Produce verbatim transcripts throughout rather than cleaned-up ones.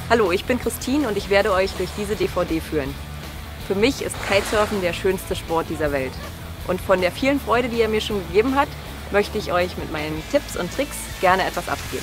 Hallo, ich bin Christine und ich werde euch durch diese D V D führen. Für mich ist Kitesurfen der schönste Sport dieser Welt. Und von der vielen Freude, die er mir schon gegeben hat, möchte ich euch mit meinen Tipps und Tricks gerne etwas abgeben.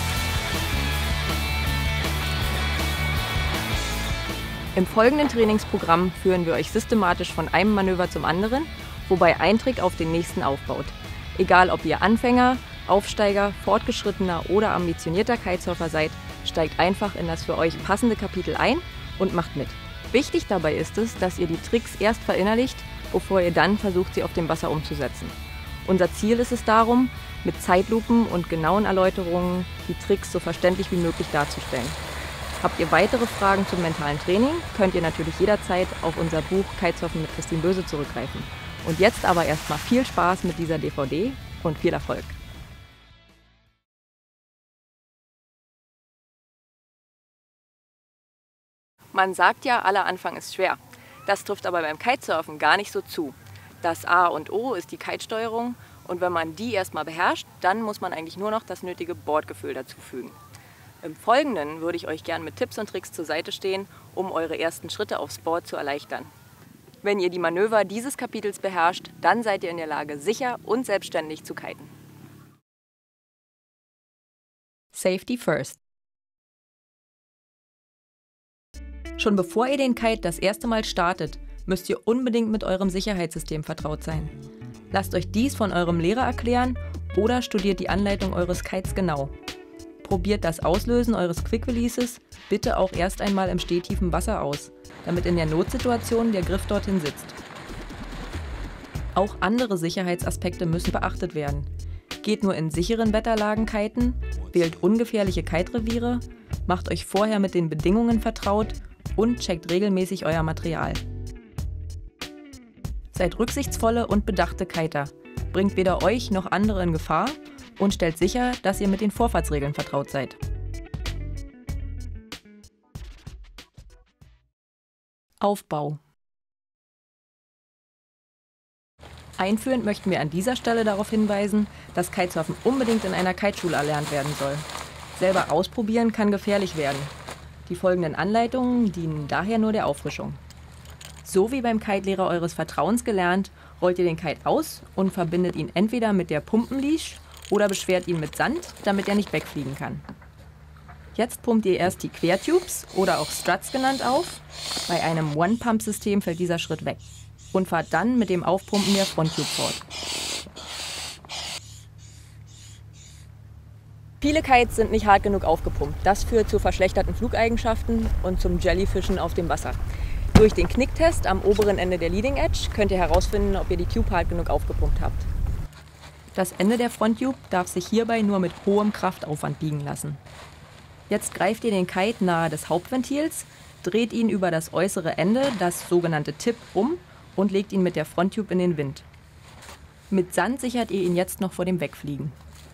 Im folgenden Trainingsprogramm führen wir euch systematisch von einem Manöver zum anderen, wobei ein Trick auf den nächsten aufbaut. Egal ob ihr Anfänger, Aufsteiger, fortgeschrittener oder ambitionierter Kitesurfer seid, steigt einfach in das für euch passende Kapitel ein und macht mit. Wichtig dabei ist es, dass ihr die Tricks erst verinnerlicht, bevor ihr dann versucht, sie auf dem Wasser umzusetzen. Unser Ziel ist es darum, mit Zeitlupen und genauen Erläuterungen die Tricks so verständlich wie möglich darzustellen. Habt ihr weitere Fragen zum mentalen Training, könnt ihr natürlich jederzeit auf unser Buch Kitesurfen mit Christine Böse zurückgreifen. Und jetzt aber erstmal viel Spaß mit dieser D V D und viel Erfolg! Man sagt ja, aller Anfang ist schwer. Das trifft aber beim Kitesurfen gar nicht so zu. Das A und O ist die Kitesteuerung und wenn man die erstmal beherrscht, dann muss man eigentlich nur noch das nötige Bordgefühl dazufügen. Im Folgenden würde ich euch gern mit Tipps und Tricks zur Seite stehen, um eure ersten Schritte aufs Board zu erleichtern. Wenn ihr die Manöver dieses Kapitels beherrscht, dann seid ihr in der Lage, sicher und selbstständig zu kiten. Safety first. Schon bevor ihr den Kite das erste Mal startet, müsst ihr unbedingt mit eurem Sicherheitssystem vertraut sein. Lasst euch dies von eurem Lehrer erklären oder studiert die Anleitung eures Kites genau. Probiert das Auslösen eures Quick Releases bitte auch erst einmal im stehtiefen Wasser aus, damit in der Notsituation der Griff dorthin sitzt. Auch andere Sicherheitsaspekte müssen beachtet werden. Geht nur in sicheren Wetterlagen kiten, wählt ungefährliche Kite-Reviere, macht euch vorher mit den Bedingungen vertraut und checkt regelmäßig euer Material. Seid rücksichtsvolle und bedachte Kiter, bringt weder euch noch andere in Gefahr und stellt sicher, dass ihr mit den Vorfahrtsregeln vertraut seid. Aufbau. Einführend möchten wir an dieser Stelle darauf hinweisen, dass Kitesurfen unbedingt in einer Kiteschule erlernt werden soll. Selber ausprobieren kann gefährlich werden. Die folgenden Anleitungen dienen daher nur der Auffrischung. So wie beim Kitelehrer eures Vertrauens gelernt, rollt ihr den Kite aus und verbindet ihn entweder mit der Pumpenleash oder beschwert ihn mit Sand, damit er nicht wegfliegen kann. Jetzt pumpt ihr erst die Quertubes oder auch Struts genannt auf. Bei einem One-Pump-System fällt dieser Schritt weg. Und fahrt dann mit dem Aufpumpen der Fronttube fort. Viele Kites sind nicht hart genug aufgepumpt. Das führt zu verschlechterten Flugeigenschaften und zum Jellyfischen auf dem Wasser. Durch den Knicktest am oberen Ende der Leading Edge könnt ihr herausfinden, ob ihr die Tube hart genug aufgepumpt habt. Das Ende der Fronttube darf sich hierbei nur mit hohem Kraftaufwand biegen lassen. Jetzt greift ihr den Kite nahe des Hauptventils, dreht ihn über das äußere Ende, das sogenannte Tip, um und legt ihn mit der Fronttube in den Wind. Mit Sand sichert ihr ihn jetzt noch vor dem Wegfliegen.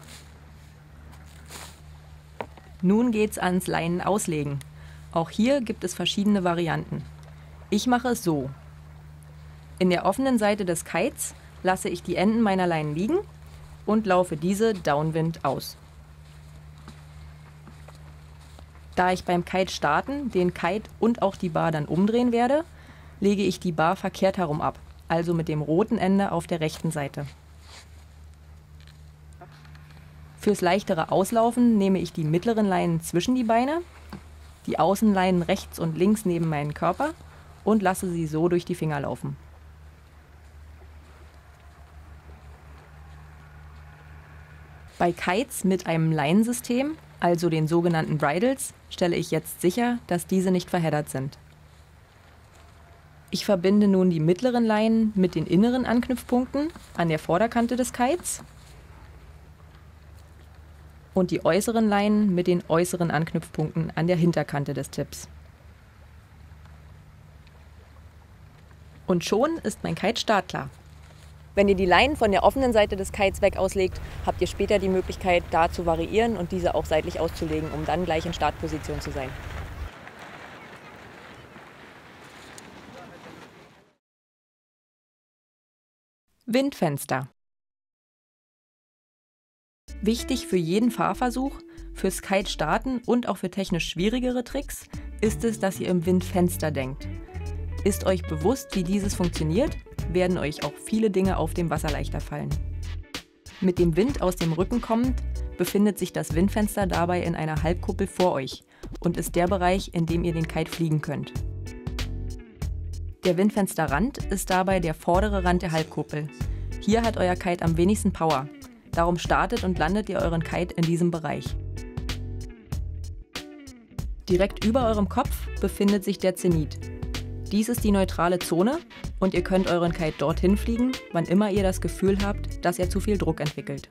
Nun geht's ans Leinen auslegen. Auch hier gibt es verschiedene Varianten. Ich mache es so. In der offenen Seite des Kites lasse ich die Enden meiner Leinen liegen und laufe diese Downwind aus. Da ich beim Kite starten den Kite und auch die Bar dann umdrehen werde, lege ich die Bar verkehrt herum ab, also mit dem roten Ende auf der rechten Seite. Fürs leichtere Auslaufen nehme ich die mittleren Leinen zwischen die Beine, die Außenleinen rechts und links neben meinen Körper und lasse sie so durch die Finger laufen. Bei Kites mit einem Leinensystem, also den sogenannten Bridles, stelle ich jetzt sicher, dass diese nicht verheddert sind. Ich verbinde nun die mittleren Leinen mit den inneren Anknüpfpunkten an der Vorderkante des Kites und die äußeren Leinen mit den äußeren Anknüpfpunkten an der Hinterkante des Tips. Und schon ist mein Kite startklar. Wenn ihr die Leinen von der offenen Seite des Kites weg auslegt, habt ihr später die Möglichkeit, da zu variieren und diese auch seitlich auszulegen, um dann gleich in Startposition zu sein. Windfenster. Wichtig für jeden Fahrversuch, Fürs Kite-Starten und auch für technisch schwierigere Tricks ist es, dass ihr im Windfenster denkt. Ist euch bewusst, wie dieses funktioniert, werden euch auch viele Dinge auf dem Wasser leichter fallen. Mit dem Wind aus dem Rücken kommend, befindet sich das Windfenster dabei in einer Halbkuppel vor euch und ist der Bereich, in dem ihr den Kite fliegen könnt. Der Windfensterrand ist dabei der vordere Rand der Halbkuppel. Hier hat euer Kite am wenigsten Power, darum startet und landet ihr euren Kite in diesem Bereich. Direkt über eurem Kopf befindet sich der Zenit. Dies ist die neutrale Zone und ihr könnt euren Kite dorthin fliegen, wann immer ihr das Gefühl habt, dass er zu viel Druck entwickelt.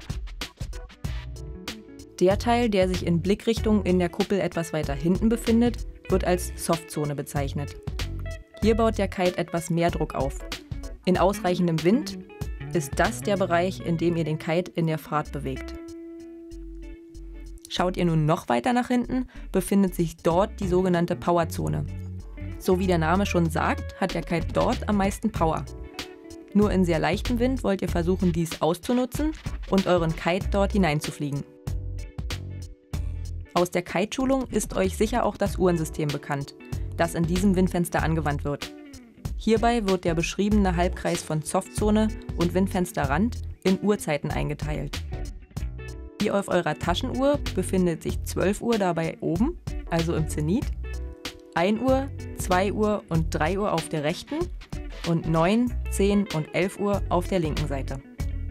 Der Teil, der sich in Blickrichtung in der Kuppel etwas weiter hinten befindet, wird als Softzone bezeichnet. Hier baut der Kite etwas mehr Druck auf. In ausreichendem Wind ist das der Bereich, in dem ihr den Kite in der Fahrt bewegt. Schaut ihr nun noch weiter nach hinten, befindet sich dort die sogenannte Powerzone. So wie der Name schon sagt, hat der Kite dort am meisten Power. Nur in sehr leichtem Wind wollt ihr versuchen, dies auszunutzen und euren Kite dort hineinzufliegen. Aus der Kiteschulung ist euch sicher auch das Uhrensystem bekannt, das in diesem Windfenster angewandt wird. Hierbei wird der beschriebene Halbkreis von Softzone und Windfensterrand in Uhrzeiten eingeteilt. Hier auf eurer Taschenuhr befindet sich zwölf Uhr dabei oben, also im Zenit, ein Uhr, zwei Uhr und drei Uhr auf der rechten und neun, zehn und elf Uhr auf der linken Seite.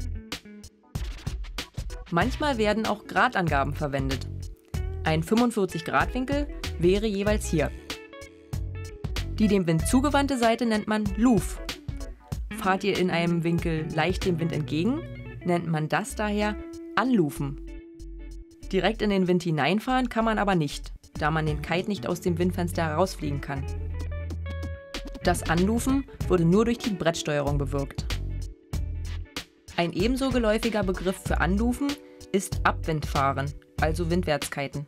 Manchmal werden auch Gradangaben verwendet. Ein fünfundvierzig Grad Winkel wäre jeweils hier. Die dem Wind zugewandte Seite nennt man Luv. Fahrt ihr in einem Winkel leicht dem Wind entgegen, nennt man das daher Anlufen. Direkt in den Wind hineinfahren kann man aber nicht, da man den Kite nicht aus dem Windfenster herausfliegen kann. Das Anlufen wurde nur durch die Brettsteuerung bewirkt. Ein ebenso geläufiger Begriff für Anlufen ist Abwindfahren, also Windwärtskiten.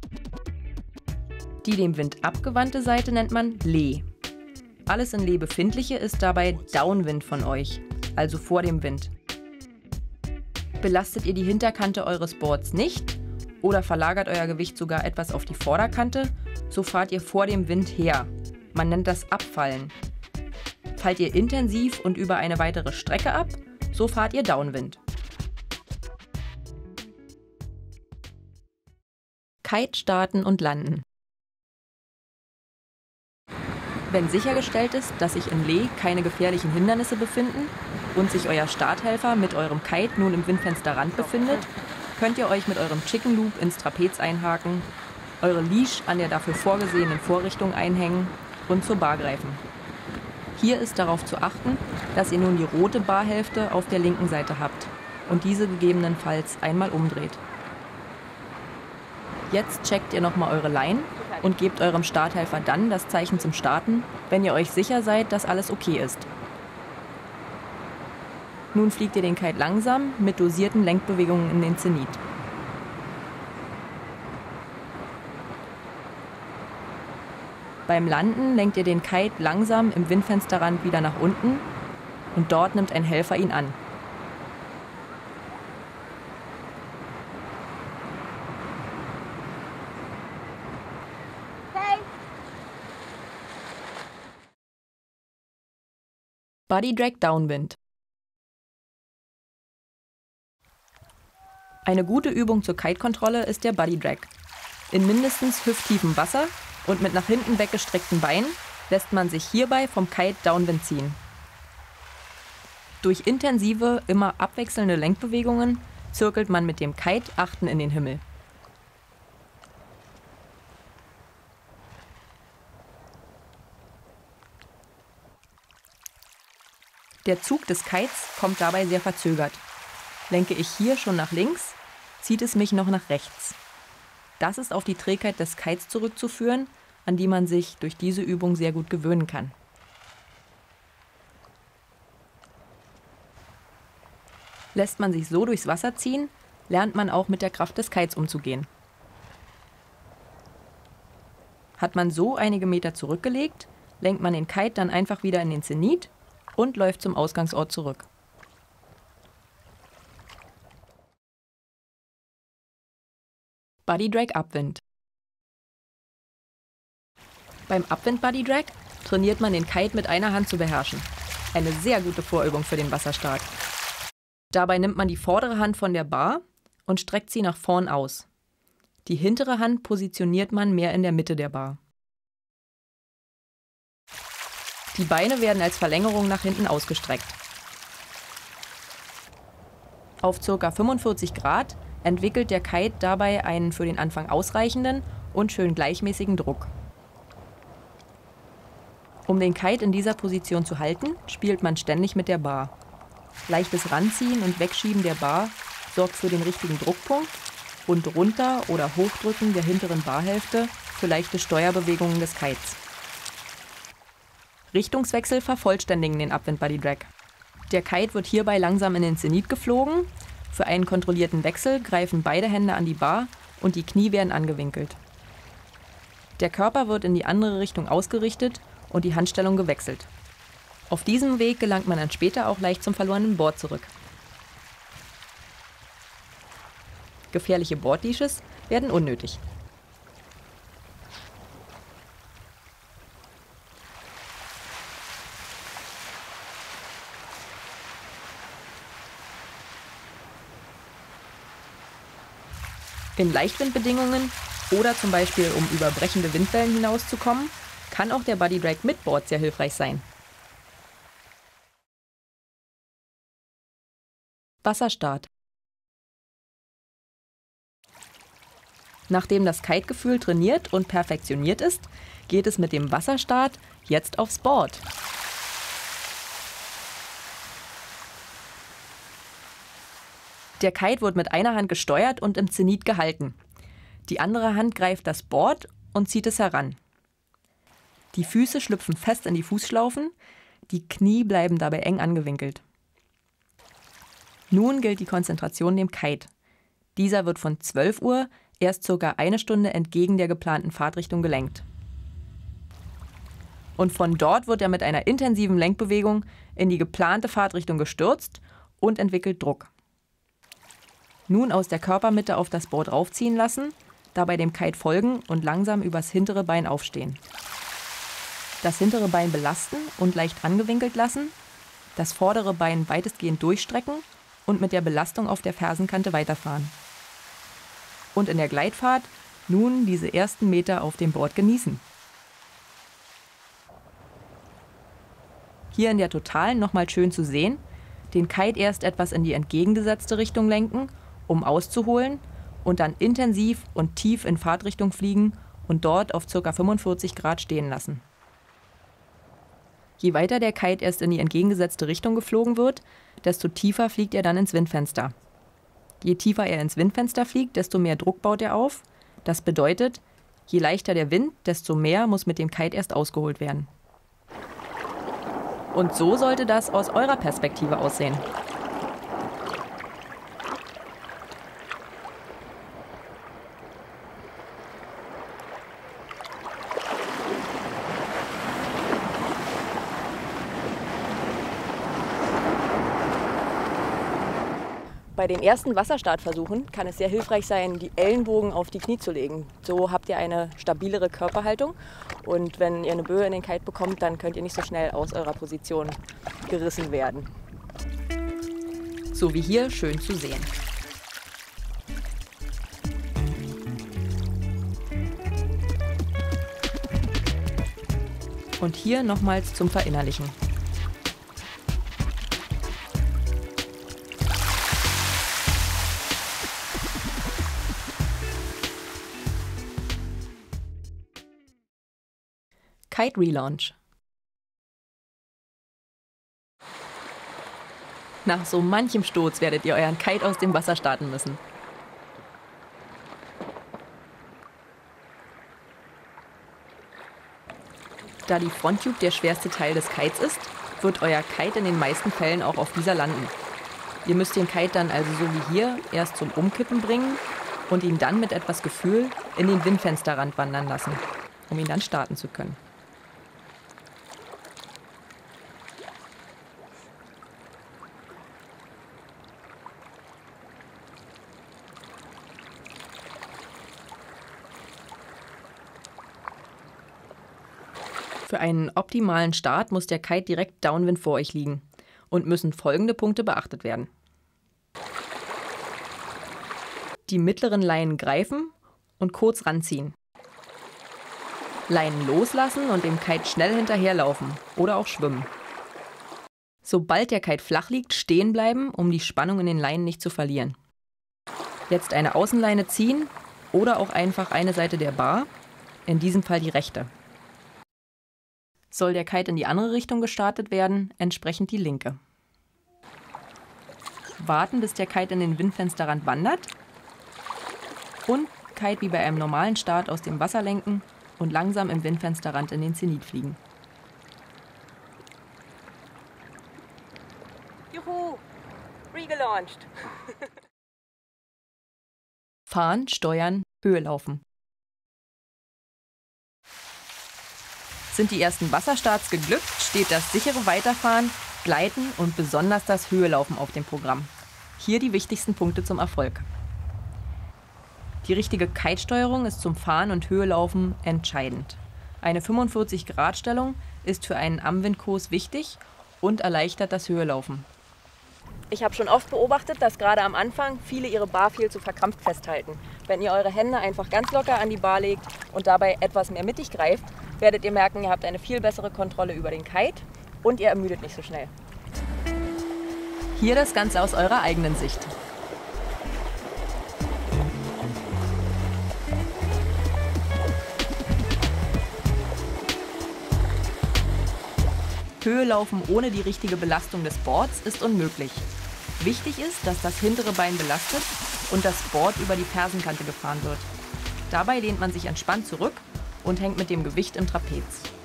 Die dem Wind abgewandte Seite nennt man Lee. Alles in Lee befindliche ist dabei Downwind von euch, also vor dem Wind. Belastet ihr die Hinterkante eures Boards nicht oder verlagert euer Gewicht sogar etwas auf die Vorderkante, so fahrt ihr vor dem Wind her. Man nennt das Abfallen. Fallt ihr intensiv und über eine weitere Strecke ab, so fahrt ihr Downwind. Kite starten und landen. Wenn sichergestellt ist, dass sich in Lee keine gefährlichen Hindernisse befinden und sich euer Starthelfer mit eurem Kite nun im Windfensterrand befindet, könnt ihr euch mit eurem Chicken Loop ins Trapez einhaken, eure Leash an der dafür vorgesehenen Vorrichtung einhängen und zur Bar greifen. Hier ist darauf zu achten, dass ihr nun die rote Barhälfte auf der linken Seite habt und diese gegebenenfalls einmal umdreht. Jetzt checkt ihr nochmal eure Line und gebt eurem Starthelfer dann das Zeichen zum Starten, wenn ihr euch sicher seid, dass alles okay ist. Nun fliegt ihr den Kite langsam mit dosierten Lenkbewegungen in den Zenit. Beim Landen lenkt ihr den Kite langsam im Windfensterrand wieder nach unten und dort nimmt ein Helfer ihn an. Buddy Drag Downwind. Eine gute Übung zur Kite-Kontrolle ist der Buddy Drag. In mindestens hüfttiefem Wasser und mit nach hinten weggestreckten Beinen lässt man sich hierbei vom Kite Downwind ziehen. Durch intensive, immer abwechselnde Lenkbewegungen zirkelt man mit dem Kite achten in den Himmel. Der Zug des Kites kommt dabei sehr verzögert. Lenke ich hier schon nach links, zieht es mich noch nach rechts. Das ist auf die Trägheit des Kites zurückzuführen, an die man sich durch diese Übung sehr gut gewöhnen kann. Lässt man sich so durchs Wasser ziehen, lernt man auch mit der Kraft des Kites umzugehen. Hat man so einige Meter zurückgelegt, lenkt man den Kite dann einfach wieder in den Zenit und läuft zum Ausgangsort zurück. Bodydrag Upwind. Beim Upwind Bodydrag trainiert man den Kite mit einer Hand zu beherrschen. Eine sehr gute Vorübung für den Wasserstart. Dabei nimmt man die vordere Hand von der Bar und streckt sie nach vorn aus. Die hintere Hand positioniert man mehr in der Mitte der Bar. Die Beine werden als Verlängerung nach hinten ausgestreckt. Auf ca. fünfundvierzig Grad entwickelt der Kite dabei einen für den Anfang ausreichenden und schön gleichmäßigen Druck. Um den Kite in dieser Position zu halten, spielt man ständig mit der Bar. Leichtes Ranziehen und Wegschieben der Bar sorgt für den richtigen Druckpunkt und runter- oder Hochdrücken der hinteren Barhälfte für leichte Steuerbewegungen des Kites. Richtungswechsel vervollständigen den Upwind Bodydrag. Der Kite wird hierbei langsam in den Zenit geflogen. Für einen kontrollierten Wechsel greifen beide Hände an die Bar und die Knie werden angewinkelt. Der Körper wird in die andere Richtung ausgerichtet und die Handstellung gewechselt. Auf diesem Weg gelangt man dann später auch leicht zum verlorenen Board zurück. Gefährliche Boardleashes werden unnötig. In Leichtwindbedingungen oder zum Beispiel um über brechende Windwellen hinauszukommen, kann auch der Bodydrag mit Board sehr hilfreich sein. Wasserstart. Nachdem das Kitegefühl trainiert und perfektioniert ist, geht es mit dem Wasserstart jetzt aufs Board. Der Kite wird mit einer Hand gesteuert und im Zenit gehalten. Die andere Hand greift das Board und zieht es heran. Die Füße schlüpfen fest in die Fußschlaufen, die Knie bleiben dabei eng angewinkelt. Nun gilt die Konzentration dem Kite. Dieser wird von zwölf Uhr erst circa eine Stunde entgegen der geplanten Fahrtrichtung gelenkt. Und von dort wird er mit einer intensiven Lenkbewegung in die geplante Fahrtrichtung gestürzt und entwickelt Druck. Nun aus der Körpermitte auf das Board raufziehen lassen, dabei dem Kite folgen und langsam übers hintere Bein aufstehen. Das hintere Bein belasten und leicht angewinkelt lassen, das vordere Bein weitestgehend durchstrecken und mit der Belastung auf der Fersenkante weiterfahren. Und in der Gleitfahrt nun diese ersten Meter auf dem Board genießen. Hier in der Totalen nochmal schön zu sehen, den Kite erst etwas in die entgegengesetzte Richtung lenken, um auszuholen und dann intensiv und tief in Fahrtrichtung fliegen und dort auf ca. fünfundvierzig Grad stehen lassen. Je weiter der Kite erst in die entgegengesetzte Richtung geflogen wird, desto tiefer fliegt er dann ins Windfenster. Je tiefer er ins Windfenster fliegt, desto mehr Druck baut er auf. Das bedeutet, je leichter der Wind, desto mehr muss mit dem Kite erst ausgeholt werden. Und so sollte das aus eurer Perspektive aussehen. Bei den ersten Wasserstartversuchen kann es sehr hilfreich sein, die Ellenbogen auf die Knie zu legen. So habt ihr eine stabilere Körperhaltung und wenn ihr eine Böe in den Kite bekommt, dann könnt ihr nicht so schnell aus eurer Position gerissen werden. So wie hier schön zu sehen. Und hier nochmals zum Verinnerlichen. Kite Relaunch. Nach so manchem Sturz werdet ihr euren Kite aus dem Wasser starten müssen. Da die Fronttube der schwerste Teil des Kites ist, wird euer Kite in den meisten Fällen auch auf dieser landen. Ihr müsst den Kite dann also so wie hier erst zum Umkippen bringen und ihn dann mit etwas Gefühl in den Windfensterrand wandern lassen, um ihn dann starten zu können. Für einen optimalen Start muss der Kite direkt downwind vor euch liegen und müssen folgende Punkte beachtet werden. Die mittleren Leinen greifen und kurz ranziehen. Leinen loslassen und dem Kite schnell hinterherlaufen oder auch schwimmen. Sobald der Kite flach liegt, stehen bleiben, um die Spannung in den Leinen nicht zu verlieren. Jetzt eine Außenleine ziehen oder auch einfach eine Seite der Bar, in diesem Fall die rechte. Soll der Kite in die andere Richtung gestartet werden, entsprechend die linke. Warten, bis der Kite in den Windfensterrand wandert und Kite wie bei einem normalen Start aus dem Wasser lenken und langsam im Windfensterrand in den Zenit fliegen. Juhu! Regelauncht! Fahren, steuern, Höhe laufen. Sind die ersten Wasserstarts geglückt, steht das sichere Weiterfahren, Gleiten und besonders das Höhelaufen auf dem Programm. Hier die wichtigsten Punkte zum Erfolg. Die richtige Kite-Steuerung ist zum Fahren und Höhelaufen entscheidend. Eine fünfundvierzig Grad Stellung ist für einen Amwindkurs wichtig und erleichtert das Höhelaufen. Ich habe schon oft beobachtet, dass gerade am Anfang viele ihre Bar viel zu verkrampft festhalten. Wenn ihr eure Hände einfach ganz locker an die Bar legt und dabei etwas mehr mittig greift, werdet ihr merken, ihr habt eine viel bessere Kontrolle über den Kite und ihr ermüdet nicht so schnell. Hier das Ganze aus eurer eigenen Sicht. Höhelaufen ohne die richtige Belastung des Boards ist unmöglich. Wichtig ist, dass das hintere Bein belastet und das Board über die Fersenkante gefahren wird. Dabei lehnt man sich entspannt zurück und hängt mit dem Gewicht im Trapez.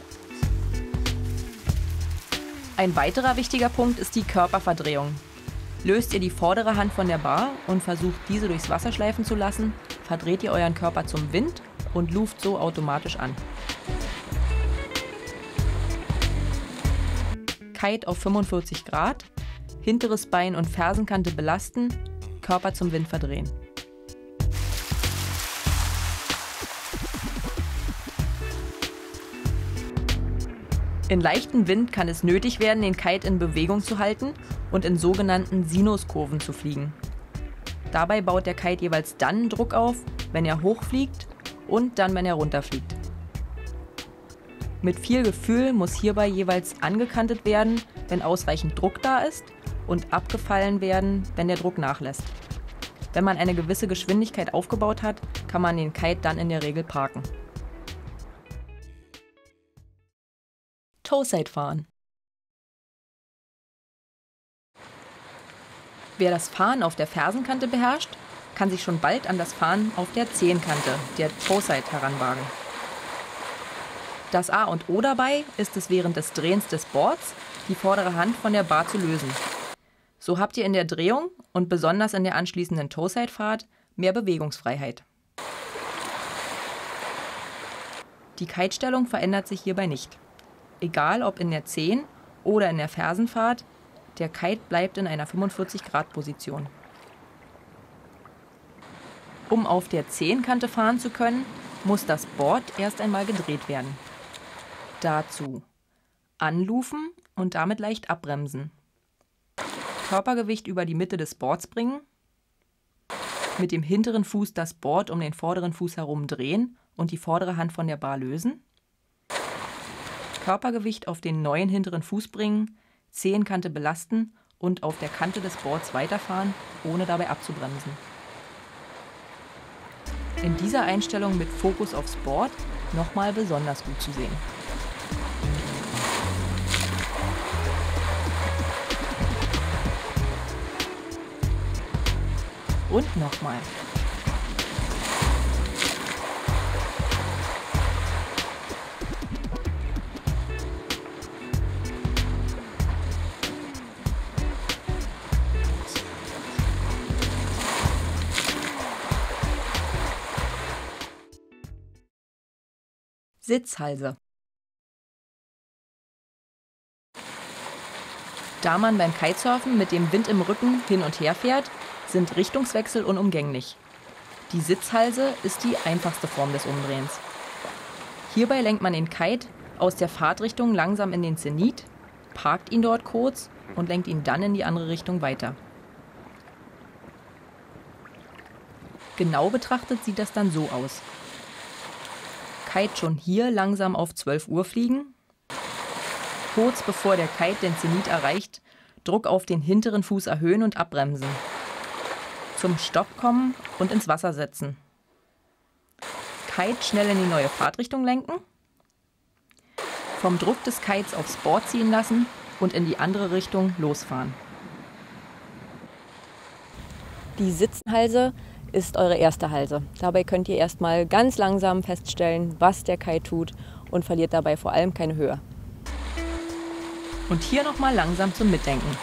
Ein weiterer wichtiger Punkt ist die Körperverdrehung. Löst ihr die vordere Hand von der Bar und versucht diese durchs Wasser schleifen zu lassen, verdreht ihr euren Körper zum Wind und luft so automatisch an. Kite auf fünfundvierzig Grad, hinteres Bein und Fersenkante belasten, Körper zum Wind verdrehen. In leichtem Wind kann es nötig werden, den Kite in Bewegung zu halten und in sogenannten Sinuskurven zu fliegen. Dabei baut der Kite jeweils dann Druck auf, wenn er hochfliegt und dann, wenn er runterfliegt. Mit viel Gefühl muss hierbei jeweils angekantet werden, wenn ausreichend Druck da ist, und abgefallen werden, wenn der Druck nachlässt. Wenn man eine gewisse Geschwindigkeit aufgebaut hat, kann man den Kite dann in der Regel parken. Toe-Side fahren. Wer das Fahren auf der Fersenkante beherrscht, kann sich schon bald an das Fahren auf der Zehenkante, der Toe-Side, heranwagen. Das A und O dabei ist es, während des Drehens des Boards die vordere Hand von der Bar zu lösen. So habt ihr in der Drehung und besonders in der anschließenden Toe-Side-Fahrt mehr Bewegungsfreiheit. Die Kitestellung verändert sich hierbei nicht. Egal ob in der Zehen- oder in der Fersenfahrt, der Kite bleibt in einer fünfundvierzig Grad Position. Um auf der Zehenkante fahren zu können, muss das Board erst einmal gedreht werden. Dazu anlufen und damit leicht abbremsen. Körpergewicht über die Mitte des Boards bringen. Mit dem hinteren Fuß das Board um den vorderen Fuß herum drehen und die vordere Hand von der Bar lösen. Körpergewicht auf den neuen hinteren Fuß bringen, Zehenkante belasten und auf der Kante des Boards weiterfahren, ohne dabei abzubremsen. In dieser Einstellung mit Fokus aufs Board nochmal besonders gut zu sehen. Und nochmal. Sitzhalse. Da man beim Kitesurfen mit dem Wind im Rücken hin und her fährt, sind Richtungswechsel unumgänglich. Die Sitzhalse ist die einfachste Form des Umdrehens. Hierbei lenkt man den Kite aus der Fahrtrichtung langsam in den Zenit, parkt ihn dort kurz und lenkt ihn dann in die andere Richtung weiter. Genau betrachtet sieht das dann so aus. Kite schon hier langsam auf zwölf Uhr fliegen. Kurz bevor der Kite den Zenit erreicht, Druck auf den hinteren Fuß erhöhen und abbremsen. Zum Stopp kommen und ins Wasser setzen. Kite schnell in die neue Fahrtrichtung lenken. Vom Druck des Kites aufs Board ziehen lassen und in die andere Richtung losfahren. Die Sitzenhalse ist eure erste Halse. Dabei könnt ihr erstmal ganz langsam feststellen, was der Kite tut und verliert dabei vor allem keine Höhe. Und hier nochmal langsam zum Mitdenken.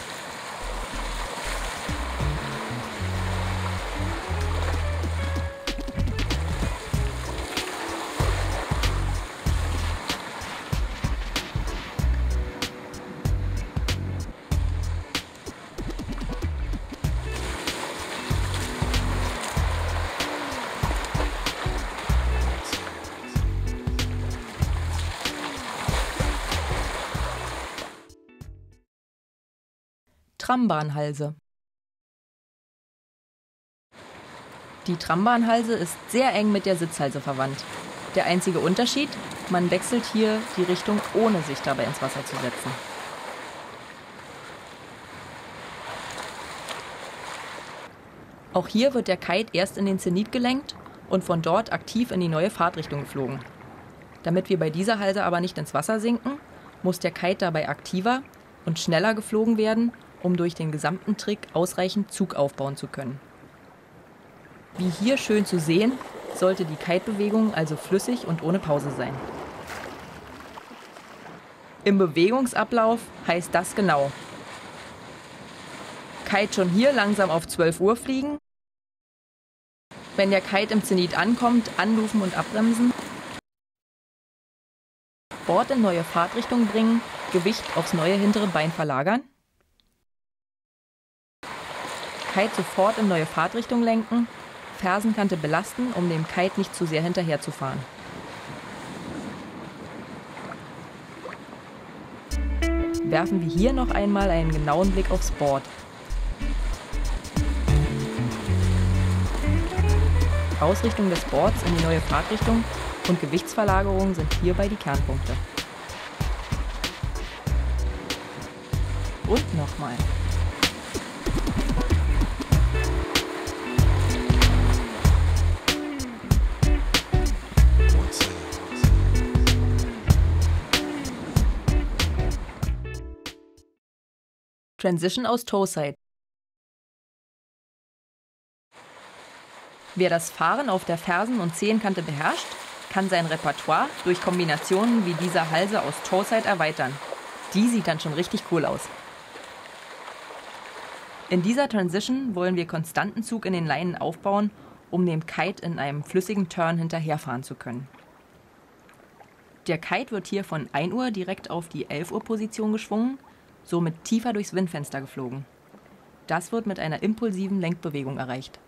Trambahnhalse. Die Trambahnhalse ist sehr eng mit der Sitzhalse verwandt. Der einzige Unterschied, man wechselt hier die Richtung, ohne sich dabei ins Wasser zu setzen. Auch hier wird der Kite erst in den Zenit gelenkt und von dort aktiv in die neue Fahrtrichtung geflogen. Damit wir bei dieser Halse aber nicht ins Wasser sinken, muss der Kite dabei aktiver und schneller geflogen werden, um durch den gesamten Trick ausreichend Zug aufbauen zu können. Wie hier schön zu sehen, sollte die Kite-Bewegung also flüssig und ohne Pause sein. Im Bewegungsablauf heißt das genau: Kite schon hier langsam auf zwölf Uhr fliegen, wenn der Kite im Zenit ankommt, anrufen und abbremsen, Board in neue Fahrtrichtung bringen, Gewicht aufs neue hintere Bein verlagern, Kite sofort in neue Fahrtrichtung lenken, Fersenkante belasten, um dem Kite nicht zu sehr hinterherzufahren. Werfen wir hier noch einmal einen genauen Blick aufs Board. Ausrichtung des Boards in die neue Fahrtrichtung und Gewichtsverlagerung sind hierbei die Kernpunkte. Und nochmal. Transition aus Toe-Side. Wer das Fahren auf der Fersen- und Zehenkante beherrscht, kann sein Repertoire durch Kombinationen wie dieser Halse aus Toe-Side erweitern. Die sieht dann schon richtig cool aus. In dieser Transition wollen wir konstanten Zug in den Leinen aufbauen, um dem Kite in einem flüssigen Turn hinterherfahren zu können. Der Kite wird hier von ein Uhr direkt auf die elf Uhr Position geschwungen, somit tiefer durchs Windfenster geflogen. Das wird mit einer impulsiven Lenkbewegung erreicht.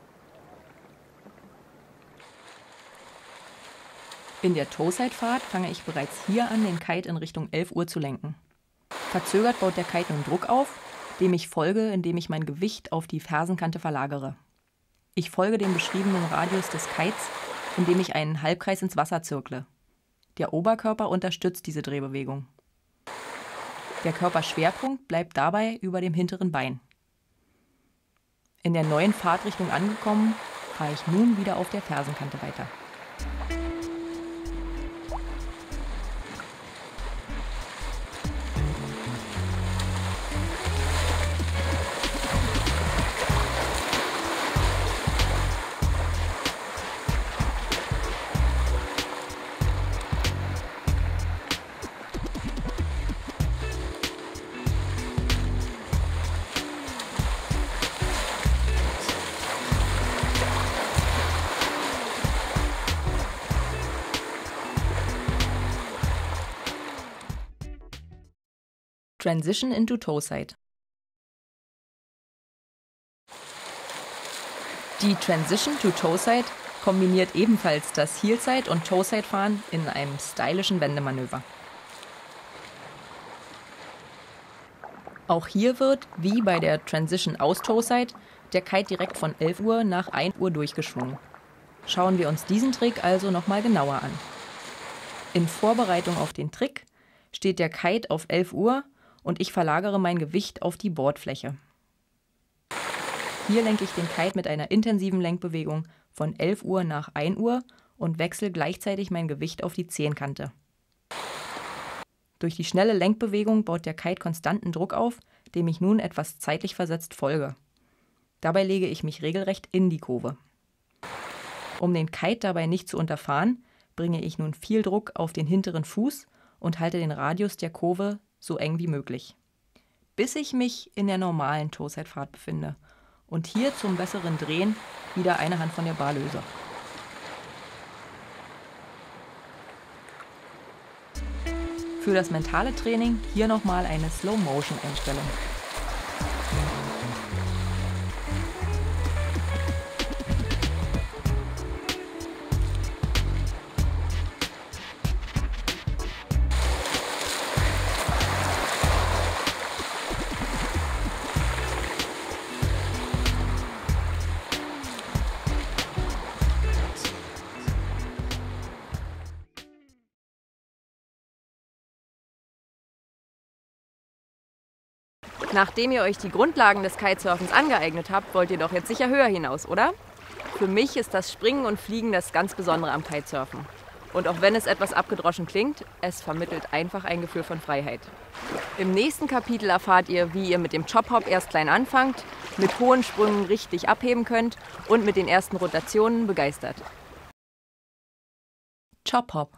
In der Toe-Side-Fahrt fange ich bereits hier an, den Kite in Richtung elf Uhr zu lenken. Verzögert baut der Kite nun Druck auf, dem ich folge, indem ich mein Gewicht auf die Fersenkante verlagere. Ich folge dem beschriebenen Radius des Kites, indem ich einen Halbkreis ins Wasser zirkle. Der Oberkörper unterstützt diese Drehbewegung. Der Körperschwerpunkt bleibt dabei über dem hinteren Bein. In der neuen Fahrtrichtung angekommen, fahre ich nun wieder auf der Fersenkante weiter. Transition into Toe-Side. Die Transition to Toe-Side kombiniert ebenfalls das Heel-Side- und Toe-Side-Fahren in einem stylischen Wendemanöver. Auch hier wird, wie bei der Transition aus Toe-Side, der Kite direkt von elf Uhr nach ein Uhr durchgeschwungen. Schauen wir uns diesen Trick also nochmal genauer an. In Vorbereitung auf den Trick steht der Kite auf elf Uhr und ich verlagere mein Gewicht auf die Bordfläche. Hier lenke ich den Kite mit einer intensiven Lenkbewegung von elf Uhr nach ein Uhr und wechsle gleichzeitig mein Gewicht auf die Zehenkante. Durch die schnelle Lenkbewegung baut der Kite konstanten Druck auf, dem ich nun etwas zeitlich versetzt folge. Dabei lege ich mich regelrecht in die Kurve. Um den Kite dabei nicht zu unterfahren, bringe ich nun viel Druck auf den hinteren Fuß und halte den Radius der Kurve so eng wie möglich, bis ich mich in der normalen Toe-Side-Fahrt befinde und hier zum besseren Drehen wieder eine Hand von der Bar löse. Für das mentale Training hier nochmal eine Slow-Motion-Einstellung. Nachdem ihr euch die Grundlagen des Kitesurfens angeeignet habt, wollt ihr doch jetzt sicher höher hinaus, oder? Für mich ist das Springen und Fliegen das ganz Besondere am Kitesurfen. Und auch wenn es etwas abgedroschen klingt, es vermittelt einfach ein Gefühl von Freiheit. Im nächsten Kapitel erfahrt ihr, wie ihr mit dem Chop-Hop erst klein anfangt, mit hohen Sprüngen richtig abheben könnt und mit den ersten Rotationen begeistert. Chop-Hop.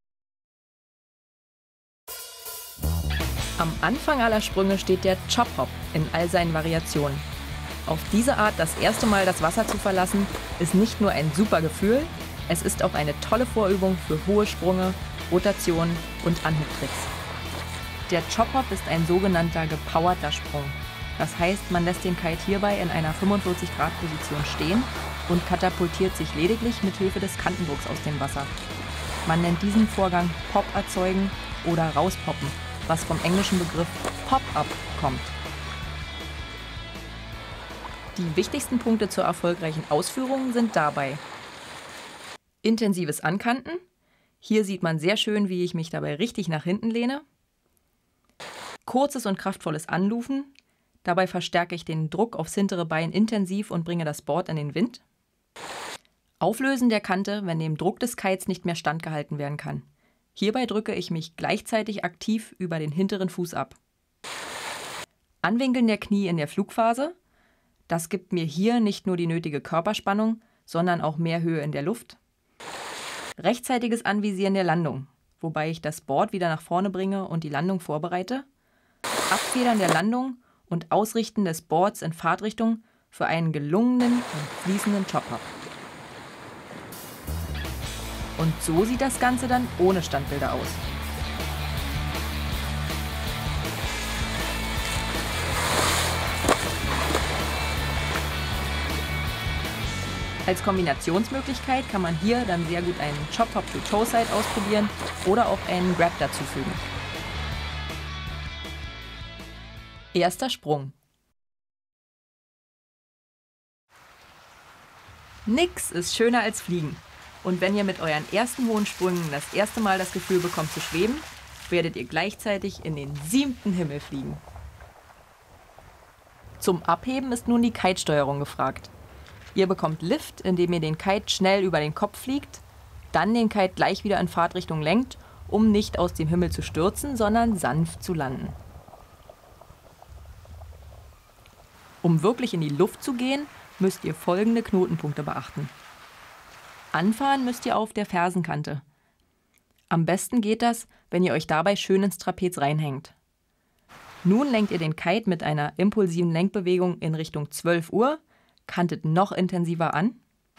Am Anfang aller Sprünge steht der Chop-Hop in all seinen Variationen. Auf diese Art das erste Mal das Wasser zu verlassen, ist nicht nur ein super Gefühl, es ist auch eine tolle Vorübung für hohe Sprünge, Rotationen und Anhubtricks. Der Chop-Hop ist ein sogenannter gepowerter Sprung. Das heißt, man lässt den Kite hierbei in einer fünfundvierzig Grad Position stehen und katapultiert sich lediglich mit Hilfe des Kantendrucks aus dem Wasser. Man nennt diesen Vorgang Pop erzeugen oder rauspoppen, was vom englischen Begriff Pop-Up kommt. Die wichtigsten Punkte zur erfolgreichen Ausführung sind dabei: intensives Ankanten. Hier sieht man sehr schön, wie ich mich dabei richtig nach hinten lehne. Kurzes und kraftvolles Anlufen. Dabei verstärke ich den Druck aufs hintere Bein intensiv und bringe das Board in den Wind. Auflösen der Kante, wenn dem Druck des Kites nicht mehr standgehalten werden kann. Hierbei drücke ich mich gleichzeitig aktiv über den hinteren Fuß ab. Anwinkeln der Knie in der Flugphase. Das gibt mir hier nicht nur die nötige Körperspannung, sondern auch mehr Höhe in der Luft. Rechtzeitiges Anvisieren der Landung, wobei ich das Board wieder nach vorne bringe und die Landung vorbereite. Abfedern der Landung und Ausrichten des Boards in Fahrtrichtung für einen gelungenen und fließenden Chop-Hop. Und so sieht das Ganze dann ohne Standbilder aus. Als Kombinationsmöglichkeit kann man hier dann sehr gut einen Chop-Hop to Toe-Side ausprobieren oder auch einen Grab dazufügen. Erster Sprung. Nix ist schöner als Fliegen. Und wenn ihr mit euren ersten hohen Sprüngen das erste Mal das Gefühl bekommt zu schweben, werdet ihr gleichzeitig in den siebten Himmel fliegen. Zum Abheben ist nun die Kitesteuerung gefragt. Ihr bekommt Lift, indem ihr den Kite schnell über den Kopf fliegt, dann den Kite gleich wieder in Fahrtrichtung lenkt, um nicht aus dem Himmel zu stürzen, sondern sanft zu landen. Um wirklich in die Luft zu gehen, müsst ihr folgende Knotenpunkte beachten. Anfahren müsst ihr auf der Fersenkante. Am besten geht das, wenn ihr euch dabei schön ins Trapez reinhängt. Nun lenkt ihr den Kite mit einer impulsiven Lenkbewegung in Richtung zwölf Uhr, kantet noch intensiver an.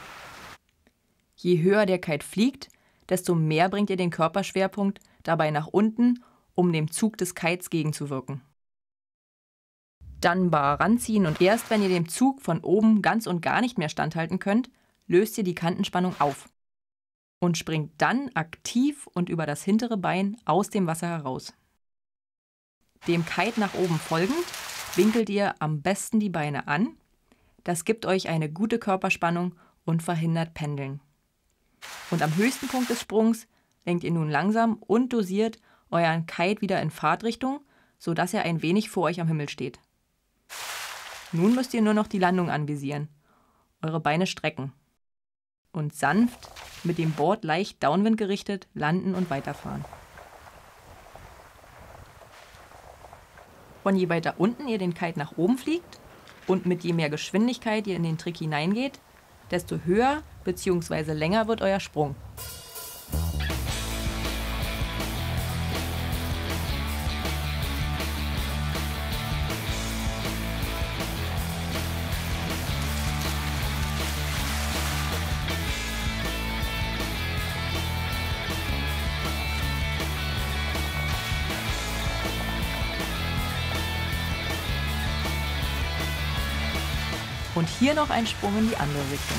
Je höher der Kite fliegt, desto mehr bringt ihr den Körperschwerpunkt dabei nach unten, um dem Zug des Kites gegenzuwirken. Dann Bar ranziehen und erst wenn ihr dem Zug von oben ganz und gar nicht mehr standhalten könnt, löst ihr die Kantenspannung auf und springt dann aktiv und über das hintere Bein aus dem Wasser heraus. Dem Kite nach oben folgend winkelt ihr am besten die Beine an. Das gibt euch eine gute Körperspannung und verhindert Pendeln. Und am höchsten Punkt des Sprungs lenkt ihr nun langsam und dosiert euren Kite wieder in Fahrtrichtung, sodass er ein wenig vor euch am Himmel steht. Nun müsst ihr nur noch die Landung anvisieren, eure Beine strecken und sanft mit dem Board leicht downwind gerichtet landen und weiterfahren. Von je weiter unten ihr den Kite nach oben fliegt und mit je mehr Geschwindigkeit ihr in den Trick hineingeht, desto höher bzw. länger wird euer Sprung. Und hier noch ein Sprung in die andere Richtung.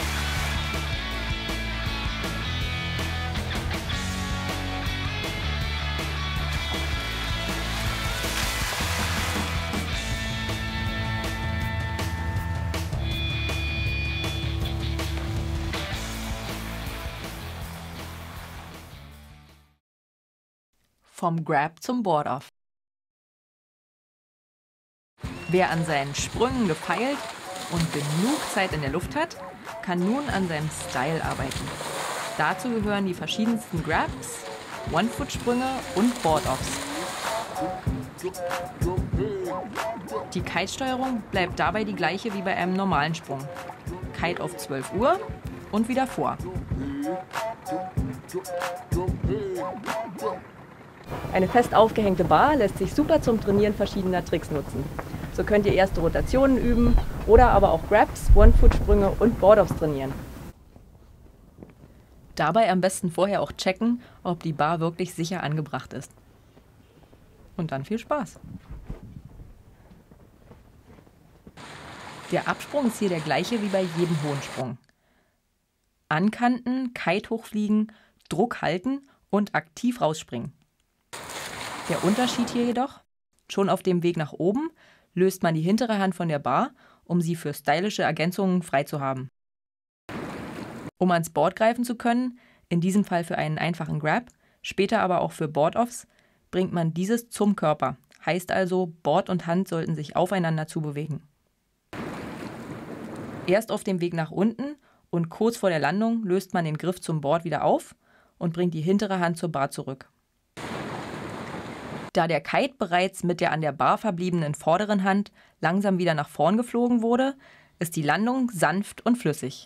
Vom Grab zum Board-Off. Wer an seinen Sprüngen gefeilt und genug Zeit in der Luft hat, kann nun an seinem Style arbeiten. Dazu gehören die verschiedensten Grabs, One-Foot-Sprünge und Board-Offs. Die Kite-Steuerung bleibt dabei die gleiche wie bei einem normalen Sprung. Kite auf zwölf Uhr und wieder vor. Eine fest aufgehängte Bar lässt sich super zum Trainieren verschiedener Tricks nutzen. So könnt ihr erste Rotationen üben oder aber auch Grabs, One-Foot-Sprünge und Board-Offs trainieren. Dabei am besten vorher auch checken, ob die Bar wirklich sicher angebracht ist. Und dann viel Spaß! Der Absprung ist hier der gleiche wie bei jedem hohen Sprung. Ankanten, Kite hochfliegen, Druck halten und aktiv rausspringen. Der Unterschied hier jedoch: Schon auf dem Weg nach oben löst man die hintere Hand von der Bar, um sie für stylische Ergänzungen frei zu haben. Um ans Board greifen zu können, in diesem Fall für einen einfachen Grab, später aber auch für Board-Offs, bringt man dieses zum Körper. Heißt also, Board und Hand sollten sich aufeinander zubewegen. Erst auf dem Weg nach unten und kurz vor der Landung löst man den Griff zum Board wieder auf und bringt die hintere Hand zur Bar zurück. Da der Kite bereits mit der an der Bar verbliebenen vorderen Hand langsam wieder nach vorn geflogen wurde, ist die Landung sanft und flüssig.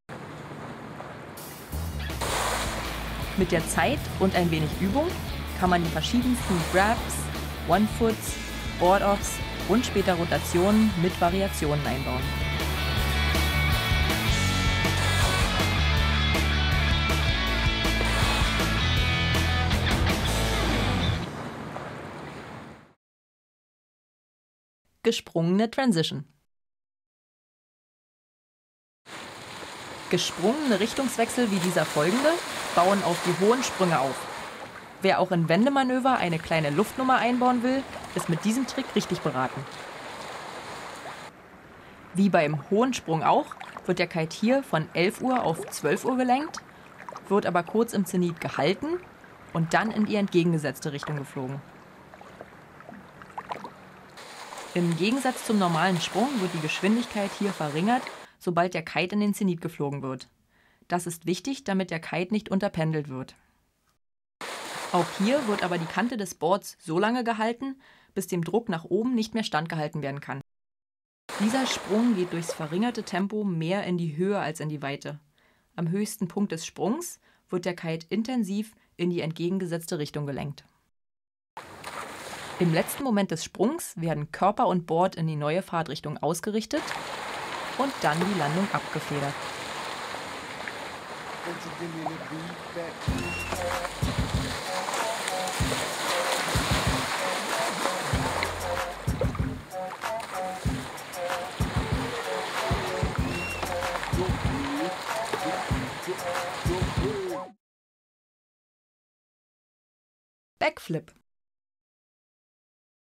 Mit der Zeit und ein wenig Übung kann man die verschiedensten Grabs, One-Foots, Board-Offs und später Rotationen mit Variationen einbauen. Gesprungene Transition. Gesprungene Richtungswechsel wie dieser folgende bauen auf die hohen Sprünge auf. Wer auch in Wendemanöver eine kleine Luftnummer einbauen will, ist mit diesem Trick richtig beraten. Wie beim hohen Sprung auch, wird der Kite hier von elf Uhr auf zwölf Uhr gelenkt, wird aber kurz im Zenit gehalten und dann in die entgegengesetzte Richtung geflogen. Im Gegensatz zum normalen Sprung wird die Geschwindigkeit hier verringert, sobald der Kite in den Zenit geflogen wird. Das ist wichtig, damit der Kite nicht unterpendelt wird. Auch hier wird aber die Kante des Boards so lange gehalten, bis dem Druck nach oben nicht mehr standgehalten werden kann. Dieser Sprung geht durchs verringerte Tempo mehr in die Höhe als in die Weite. Am höchsten Punkt des Sprungs wird der Kite intensiv in die entgegengesetzte Richtung gelenkt. Im letzten Moment des Sprungs werden Körper und Board in die neue Fahrtrichtung ausgerichtet und dann die Landung abgefedert. Backflip.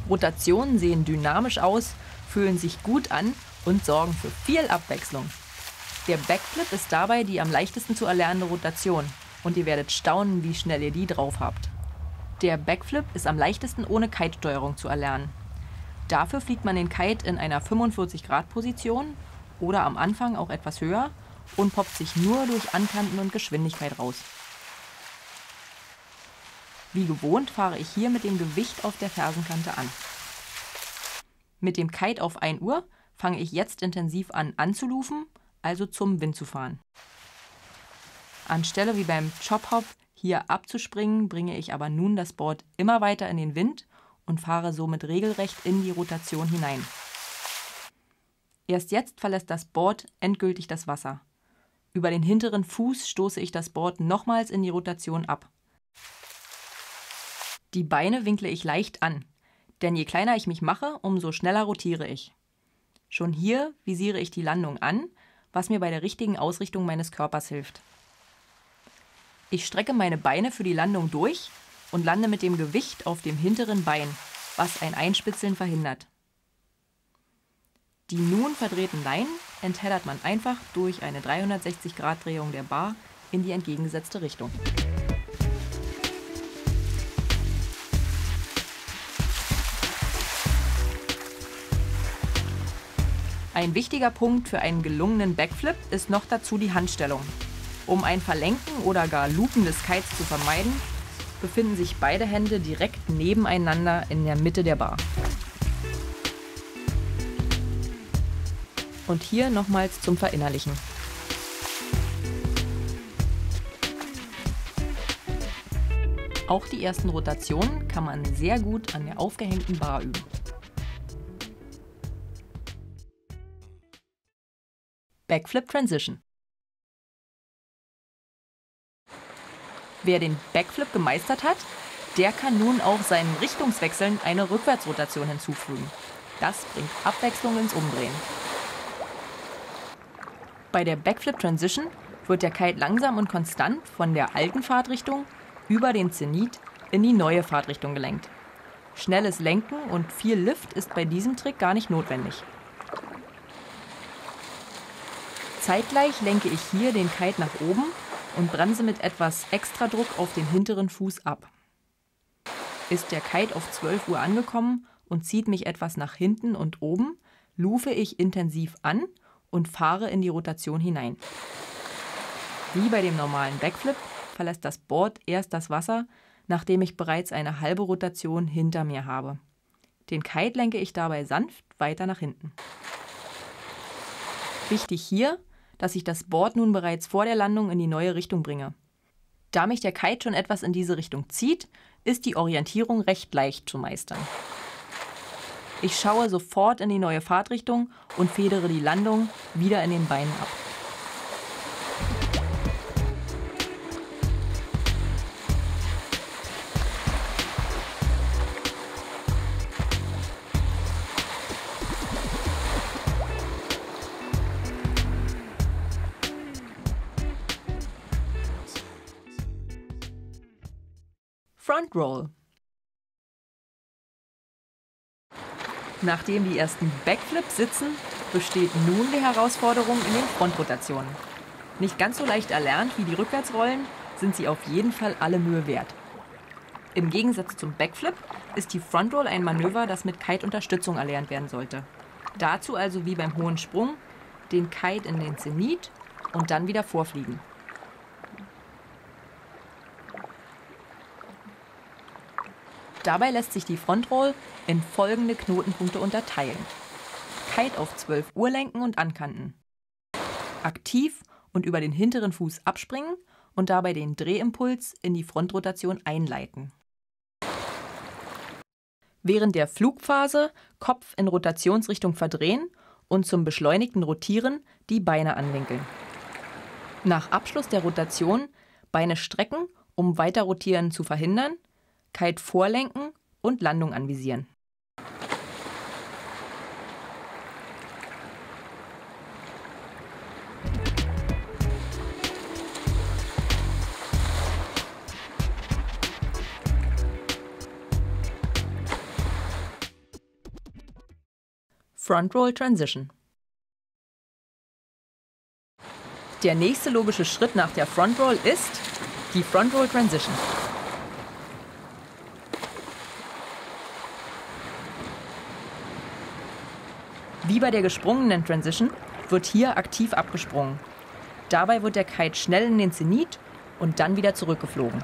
Rotationen sehen dynamisch aus, fühlen sich gut an und sorgen für viel Abwechslung. Der Backflip ist dabei die am leichtesten zu erlernende Rotation und ihr werdet staunen, wie schnell ihr die drauf habt. Der Backflip ist am leichtesten ohne Kite-Steuerung zu erlernen. Dafür fliegt man den Kite in einer fünfundvierzig Grad Position oder am Anfang auch etwas höher und poppt sich nur durch Ankanten und Geschwindigkeit raus. Wie gewohnt fahre ich hier mit dem Gewicht auf der Fersenkante an. Mit dem Kite auf ein Uhr fange ich jetzt intensiv an anzulufen, also zum Wind zu fahren. Anstelle wie beim Chop-Hop hier abzuspringen, bringe ich aber nun das Board immer weiter in den Wind und fahre somit regelrecht in die Rotation hinein. Erst jetzt verlässt das Board endgültig das Wasser. Über den hinteren Fuß stoße ich das Board nochmals in die Rotation ab. Die Beine winkle ich leicht an, denn je kleiner ich mich mache, umso schneller rotiere ich. Schon hier visiere ich die Landung an, was mir bei der richtigen Ausrichtung meines Körpers hilft. Ich strecke meine Beine für die Landung durch und lande mit dem Gewicht auf dem hinteren Bein, was ein Einspitzeln verhindert. Die nun verdrehten Leinen entheddert man einfach durch eine dreihundertsechzig Grad Drehung der Bar in die entgegengesetzte Richtung. Ein wichtiger Punkt für einen gelungenen Backflip ist noch dazu die Handstellung. Um ein Verlenken oder gar Loopen des Kites zu vermeiden, befinden sich beide Hände direkt nebeneinander in der Mitte der Bar. Und hier nochmals zum Verinnerlichen. Auch die ersten Rotationen kann man sehr gut an der aufgehängten Bar üben. Backflip Transition. Wer den Backflip gemeistert hat, der kann nun auch seinen Richtungswechseln eine Rückwärtsrotation hinzufügen. Das bringt Abwechslung ins Umdrehen. Bei der Backflip Transition wird der Kite langsam und konstant von der alten Fahrtrichtung über den Zenit in die neue Fahrtrichtung gelenkt. Schnelles Lenken und viel Lift ist bei diesem Trick gar nicht notwendig. Zeitgleich lenke ich hier den Kite nach oben und bremse mit etwas Extradruck auf den hinteren Fuß ab. Ist der Kite auf zwölf Uhr angekommen und zieht mich etwas nach hinten und oben, lufe ich intensiv an und fahre in die Rotation hinein. Wie bei dem normalen Backflip verlässt das Board erst das Wasser, nachdem ich bereits eine halbe Rotation hinter mir habe. Den Kite lenke ich dabei sanft weiter nach hinten. Wichtig hier, dass ich das Board nun bereits vor der Landung in die neue Richtung bringe. Da mich der Kite schon etwas in diese Richtung zieht, ist die Orientierung recht leicht zu meistern. Ich schaue sofort in die neue Fahrtrichtung und federe die Landung wieder in den Beinen ab. Front Roll. Nachdem die ersten Backflips sitzen, besteht nun die Herausforderung in den Frontrotationen. Nicht ganz so leicht erlernt wie die Rückwärtsrollen, sind sie auf jeden Fall alle Mühe wert. Im Gegensatz zum Backflip ist die Front Roll ein Manöver, das mit Kite-Unterstützung erlernt werden sollte. Dazu also wie beim hohen Sprung den Kite in den Zenit und dann wieder vorfliegen. Dabei lässt sich die Front Roll in folgende Knotenpunkte unterteilen. Kite auf zwölf Uhr lenken und ankanten. Aktiv und über den hinteren Fuß abspringen und dabei den Drehimpuls in die Frontrotation einleiten. Während der Flugphase Kopf in Rotationsrichtung verdrehen und zum beschleunigten Rotieren die Beine anwinkeln. Nach Abschluss der Rotation Beine strecken, um weiter Rotieren zu verhindern, Kite vorlenken und Landung anvisieren. Front Roll Transition. Der nächste logische Schritt nach der Front Roll ist die Front Roll Transition. Wie bei der gesprungenen Transition wird hier aktiv abgesprungen. Dabei wird der Kite schnell in den Zenit und dann wieder zurückgeflogen.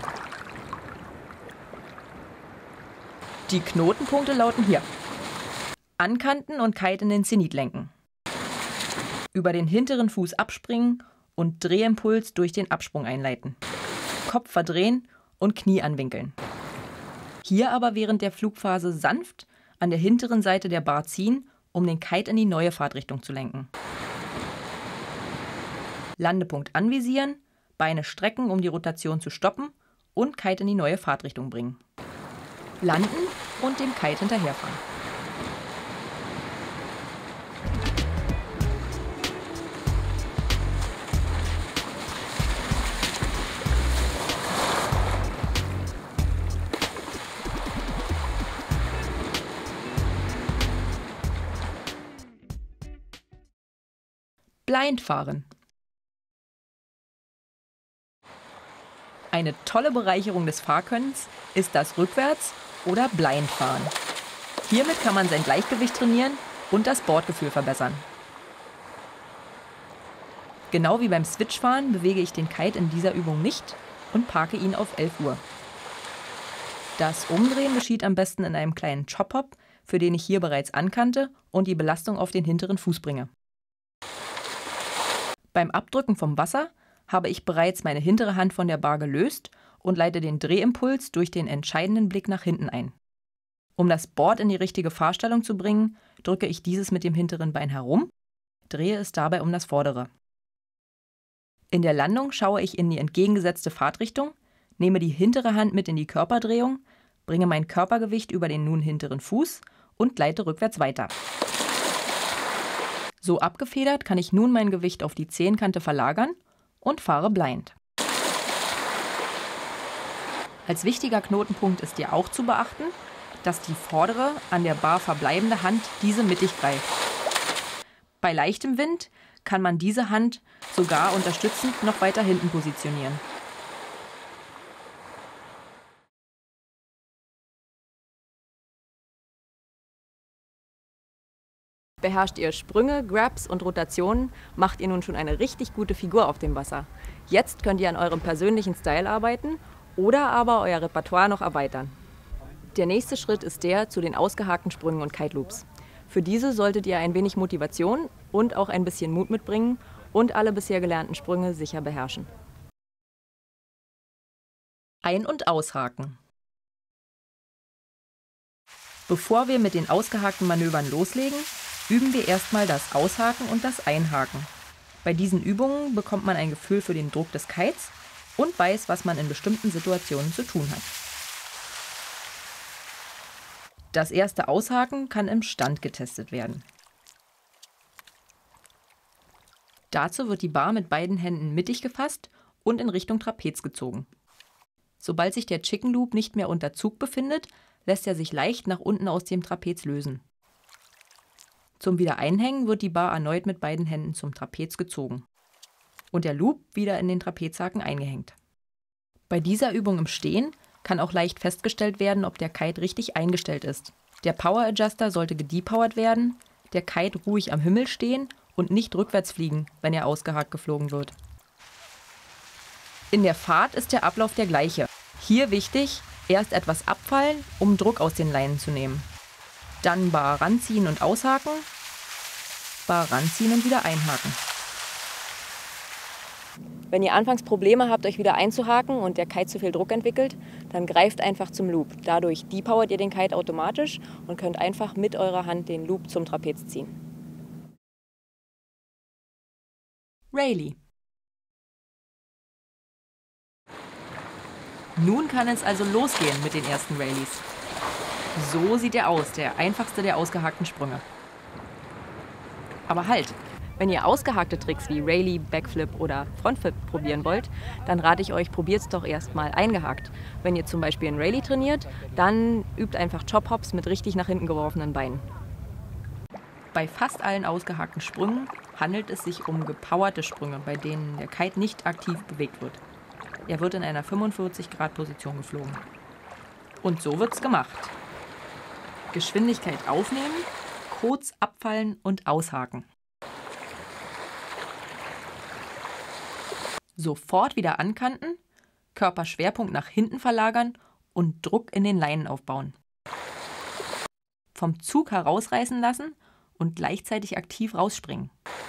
Die Knotenpunkte lauten hier: Ankanten und Kite in den Zenit lenken. Über den hinteren Fuß abspringen und Drehimpuls durch den Absprung einleiten. Kopf verdrehen und Knie anwinkeln. Hier aber während der Flugphase sanft an der hinteren Seite der Bar ziehen, um den Kite in die neue Fahrtrichtung zu lenken. Landepunkt anvisieren, Beine strecken, um die Rotation zu stoppen und Kite in die neue Fahrtrichtung bringen. Landen und dem Kite hinterherfahren. Blind fahren. Eine tolle Bereicherung des Fahrkönnens ist das Rückwärts- oder Blindfahren. Hiermit kann man sein Gleichgewicht trainieren und das Bordgefühl verbessern. Genau wie beim Switchfahren bewege ich den Kite in dieser Übung nicht und parke ihn auf elf Uhr. Das Umdrehen geschieht am besten in einem kleinen Chop-Hop, für den ich hier bereits ankannte und die Belastung auf den hinteren Fuß bringe. Beim Abdrücken vom Wasser habe ich bereits meine hintere Hand von der Bar gelöst und leite den Drehimpuls durch den entscheidenden Blick nach hinten ein. Um das Board in die richtige Fahrstellung zu bringen, drücke ich dieses mit dem hinteren Bein herum, drehe es dabei um das vordere. In der Landung schaue ich in die entgegengesetzte Fahrtrichtung, nehme die hintere Hand mit in die Körperdrehung, bringe mein Körpergewicht über den nun hinteren Fuß und gleite rückwärts weiter. So abgefedert kann ich nun mein Gewicht auf die Zehenkante verlagern und fahre blind. Als wichtiger Knotenpunkt ist dir auch zu beachten, dass die vordere, an der Bar verbleibende Hand diese mittig greift. Bei leichtem Wind kann man diese Hand sogar unterstützend noch weiter hinten positionieren. Beherrscht ihr Sprünge, Grabs und Rotationen, macht ihr nun schon eine richtig gute Figur auf dem Wasser. Jetzt könnt ihr an eurem persönlichen Style arbeiten oder aber euer Repertoire noch erweitern. Der nächste Schritt ist der zu den ausgehakten Sprüngen und Kite Loops. Für diese solltet ihr ein wenig Motivation und auch ein bisschen Mut mitbringen und alle bisher gelernten Sprünge sicher beherrschen. Ein- und aushaken. Bevor wir mit den ausgehakten Manövern loslegen, üben wir erstmal das Aushaken und das Einhaken. Bei diesen Übungen bekommt man ein Gefühl für den Druck des Kites und weiß, was man in bestimmten Situationen zu tun hat. Das erste Aushaken kann im Stand getestet werden. Dazu wird die Bar mit beiden Händen mittig gefasst und in Richtung Trapez gezogen. Sobald sich der Chicken Loop nicht mehr unter Zug befindet, lässt er sich leicht nach unten aus dem Trapez lösen. Zum Wiedereinhängen wird die Bar erneut mit beiden Händen zum Trapez gezogen und der Loop wieder in den Trapezhaken eingehängt. Bei dieser Übung im Stehen kann auch leicht festgestellt werden, ob der Kite richtig eingestellt ist. Der Power Adjuster sollte gedepowert werden, der Kite ruhig am Himmel stehen und nicht rückwärts fliegen, wenn er ausgehakt geflogen wird. In der Fahrt ist der Ablauf der gleiche. Hier wichtig, erst etwas abfallen, um Druck aus den Leinen zu nehmen. Dann Bar ranziehen und aushaken, Bar ranziehen und wieder einhaken. Wenn ihr anfangs Probleme habt, euch wieder einzuhaken und der Kite zu viel Druck entwickelt, dann greift einfach zum Loop. Dadurch depowert ihr den Kite automatisch und könnt einfach mit eurer Hand den Loop zum Trapez ziehen. Rayleigh. Nun kann es also losgehen mit den ersten Rayleighs. So sieht er aus, der einfachste der ausgehakten Sprünge. Aber halt! Wenn ihr ausgehakte Tricks wie Rayleigh, Backflip oder Frontflip probieren wollt, dann rate ich euch, probiert es doch erstmal eingehakt. Wenn ihr zum Beispiel in Rayleigh trainiert, dann übt einfach Chop-Hops mit richtig nach hinten geworfenen Beinen. Bei fast allen ausgehakten Sprüngen handelt es sich um gepowerte Sprünge, bei denen der Kite nicht aktiv bewegt wird. Er wird in einer fünfundvierzig Grad Position geflogen. Und so wird's gemacht. Geschwindigkeit aufnehmen, kurz abfallen und aushaken. Sofort wieder ankanten, Körperschwerpunkt nach hinten verlagern und Druck in den Leinen aufbauen. Vom Zug herausreißen lassen und gleichzeitig aktiv rausspringen.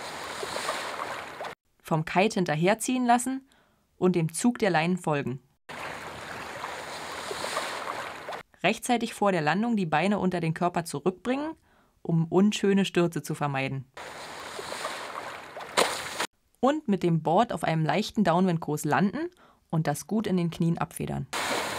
Vom Kite hinterherziehen lassen und dem Zug der Leinen folgen. Rechtzeitig vor der Landung die Beine unter den Körper zurückbringen, um unschöne Stürze zu vermeiden. Und mit dem Board auf einem leichten Downwindkurs landen und das gut in den Knien abfedern.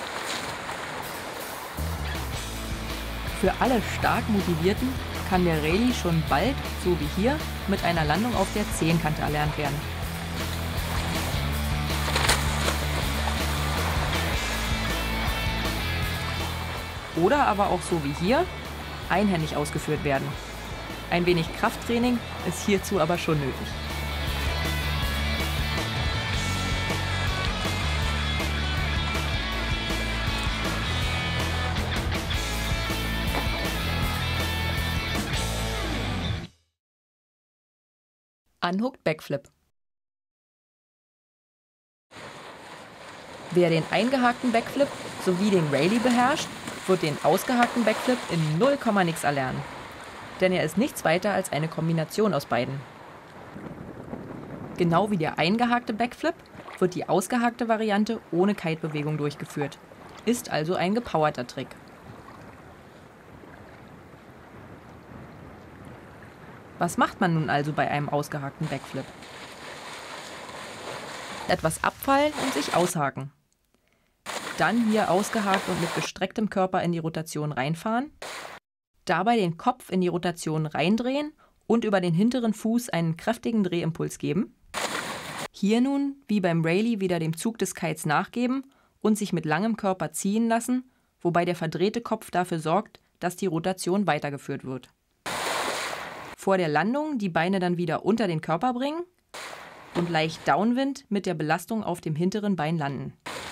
Für alle stark Motivierten kann der Rayleigh schon bald, so wie hier, mit einer Landung auf der Zehenkante erlernt werden. Oder aber auch so wie hier, einhändig ausgeführt werden. Ein wenig Krafttraining ist hierzu aber schon nötig. Unhooked Backflip. Wer den eingehakten Backflip sowie den Rayleigh beherrscht, wird den ausgehakten Backflip in null Komma nix erlernen. Denn er ist nichts weiter als eine Kombination aus beiden. Genau wie der eingehakte Backflip wird die ausgehakte Variante ohne Kite-Bewegung durchgeführt. Ist also ein gepowerter Trick. Was macht man nun also bei einem ausgehakten Backflip? Etwas abfallen und sich aushaken. Dann hier ausgehakt und mit gestrecktem Körper in die Rotation reinfahren. Dabei den Kopf in die Rotation reindrehen und über den hinteren Fuß einen kräftigen Drehimpuls geben. Hier nun, wie beim Rayleigh, wieder dem Zug des Kites nachgeben und sich mit langem Körper ziehen lassen, wobei der verdrehte Kopf dafür sorgt, dass die Rotation weitergeführt wird. Vor der Landung die Beine dann wieder unter den Körper bringen und leicht Downwind mit der Belastung auf dem hinteren Bein landen.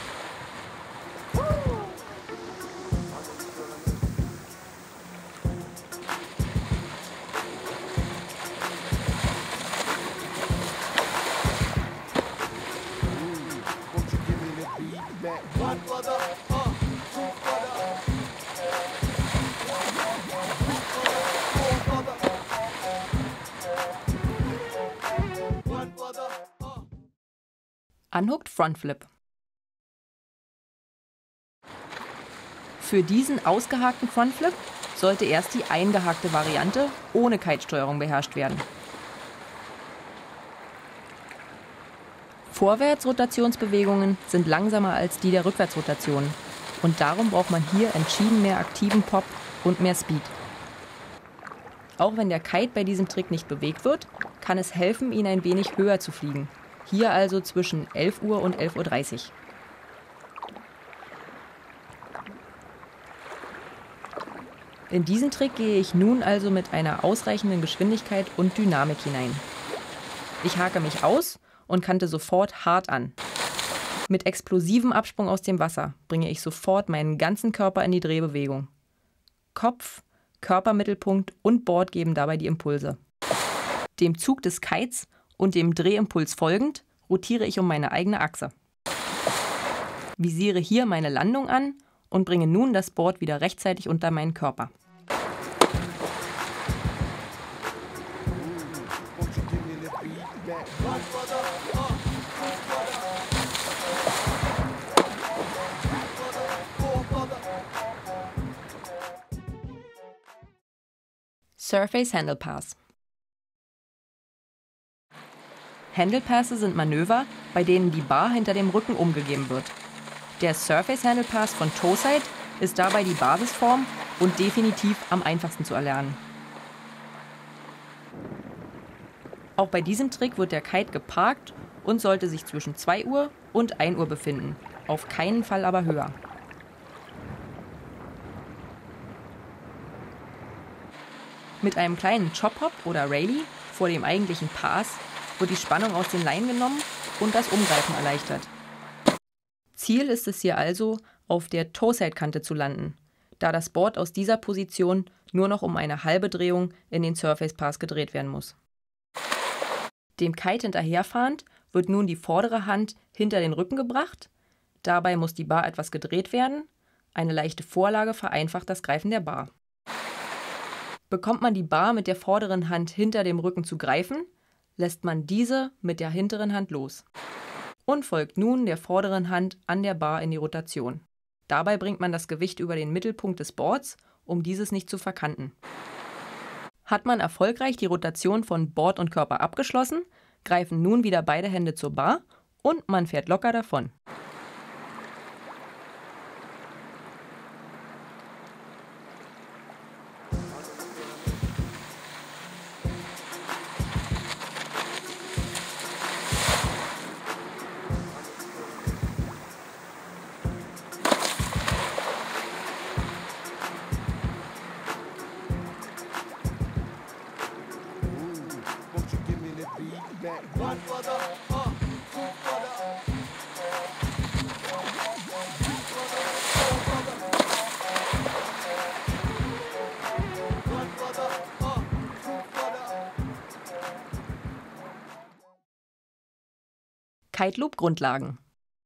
Unhooked Front Flip. Für diesen ausgehakten Frontflip sollte erst die eingehakte Variante ohne Kite-Steuerung beherrscht werden. Vorwärtsrotationsbewegungen sind langsamer als die der Rückwärtsrotation und darum braucht man hier entschieden mehr aktiven Pop und mehr Speed. Auch wenn der Kite bei diesem Trick nicht bewegt wird, kann es helfen, ihn ein wenig höher zu fliegen. Hier also zwischen elf Uhr und elf Uhr dreißig. In diesen Trick gehe ich nun also mit einer ausreichenden Geschwindigkeit und Dynamik hinein. Ich hake mich aus und kante sofort hart an. Mit explosivem Absprung aus dem Wasser bringe ich sofort meinen ganzen Körper in die Drehbewegung. Kopf, Körpermittelpunkt und Board geben dabei die Impulse. Dem Zug des Kites und dem Drehimpuls folgend rotiere ich um meine eigene Achse. Visiere hier meine Landung an und bringe nun das Board wieder rechtzeitig unter meinen Körper. Surface Handle Pass. Handle Pässe sind Manöver, bei denen die Bar hinter dem Rücken umgegeben wird. Der Surface Handle Pass von Toe-Side ist dabei die Basisform und definitiv am einfachsten zu erlernen. Auch bei diesem Trick wird der Kite geparkt und sollte sich zwischen zwei Uhr und ein Uhr befinden, auf keinen Fall aber höher. Mit einem kleinen Chop-Hop oder Rayleigh vor dem eigentlichen Pass wird die Spannung aus den Leinen genommen und das Umgreifen erleichtert. Ziel ist es hier also, auf der Toe-Side-Kante zu landen, da das Board aus dieser Position nur noch um eine halbe Drehung in den Surface Pass gedreht werden muss. Dem Kite hinterherfahrend wird nun die vordere Hand hinter den Rücken gebracht. Dabei muss die Bar etwas gedreht werden. Eine leichte Vorlage vereinfacht das Greifen der Bar. Bekommt man die Bar mit der vorderen Hand hinter dem Rücken zu greifen, lässt man diese mit der hinteren Hand los und folgt nun der vorderen Hand an der Bar in die Rotation. Dabei bringt man das Gewicht über den Mittelpunkt des Boards, um dieses nicht zu verkanten. Hat man erfolgreich die Rotation von Board und Körper abgeschlossen, greifen nun wieder beide Hände zur Bar und man fährt locker davon. Kite Loop Grundlagen.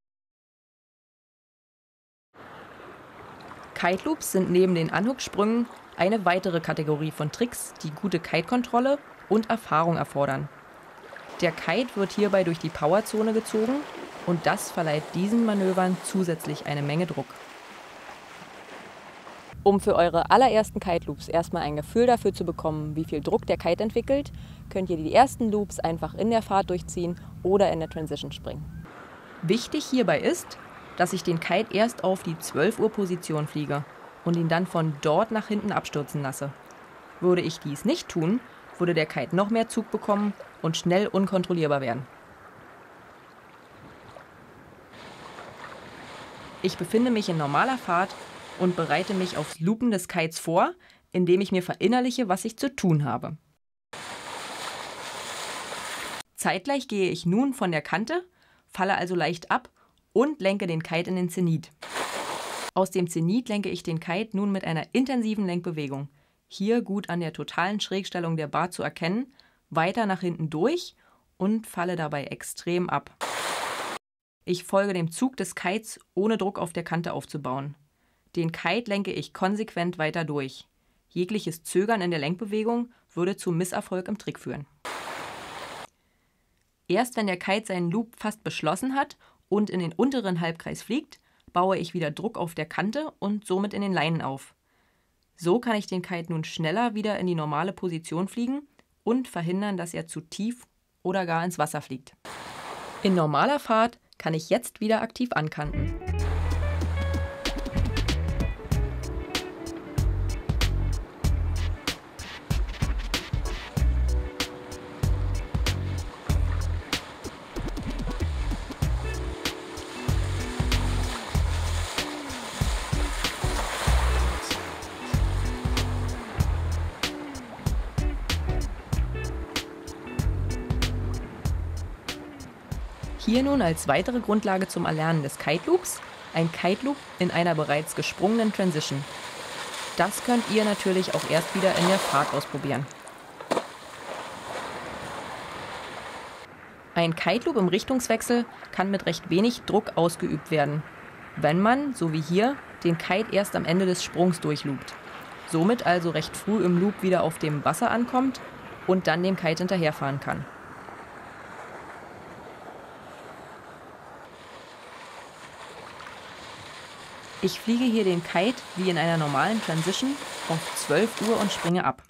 Kite Loops sind neben den Unhook-Sprüngen eine weitere Kategorie von Tricks, die gute Kite-Kontrolle und Erfahrung erfordern. Der Kite wird hierbei durch die Powerzone gezogen und das verleiht diesen Manövern zusätzlich eine Menge Druck. Um für eure allerersten Kite Loops erstmal ein Gefühl dafür zu bekommen, wie viel Druck der Kite entwickelt, könnt ihr die ersten Loops einfach in der Fahrt durchziehen oder in der Transition springen. Wichtig hierbei ist, dass ich den Kite erst auf die zwölf Uhr Position fliege und ihn dann von dort nach hinten abstürzen lasse. Würde ich dies nicht tun, würde der Kite noch mehr Zug bekommen und schnell unkontrollierbar werden. Ich befinde mich in normaler Fahrt und bereite mich aufs Loopen des Kites vor, indem ich mir verinnerliche, was ich zu tun habe. Zeitgleich gehe ich nun von der Kante, falle also leicht ab und lenke den Kite in den Zenit. Aus dem Zenit lenke ich den Kite nun mit einer intensiven Lenkbewegung, hier gut an der totalen Schrägstellung der Bar zu erkennen, weiter nach hinten durch und falle dabei extrem ab. Ich folge dem Zug des Kites, ohne Druck auf der Kante aufzubauen. Den Kite lenke ich konsequent weiter durch. Jegliches Zögern in der Lenkbewegung würde zu Misserfolg im Trick führen. Erst wenn der Kite seinen Loop fast beschlossen hat und in den unteren Halbkreis fliegt, baue ich wieder Druck auf der Kante und somit in den Leinen auf. So kann ich den Kite nun schneller wieder in die normale Position fliegen und verhindern, dass er zu tief oder gar ins Wasser fliegt. In normaler Fahrt kann ich jetzt wieder aktiv ankanten. Hier nun als weitere Grundlage zum Erlernen des Kite Loops ein Kite Loop in einer bereits gesprungenen Transition. Das könnt ihr natürlich auch erst wieder in der Fahrt ausprobieren. Ein Kite Loop im Richtungswechsel kann mit recht wenig Druck ausgeübt werden, wenn man, so wie hier, den Kite erst am Ende des Sprungs durchloopt. Somit also recht früh im Loop wieder auf dem Wasser ankommt und dann dem Kite hinterherfahren kann. Ich fliege hier den Kite wie in einer normalen Transition auf zwölf Uhr und springe ab.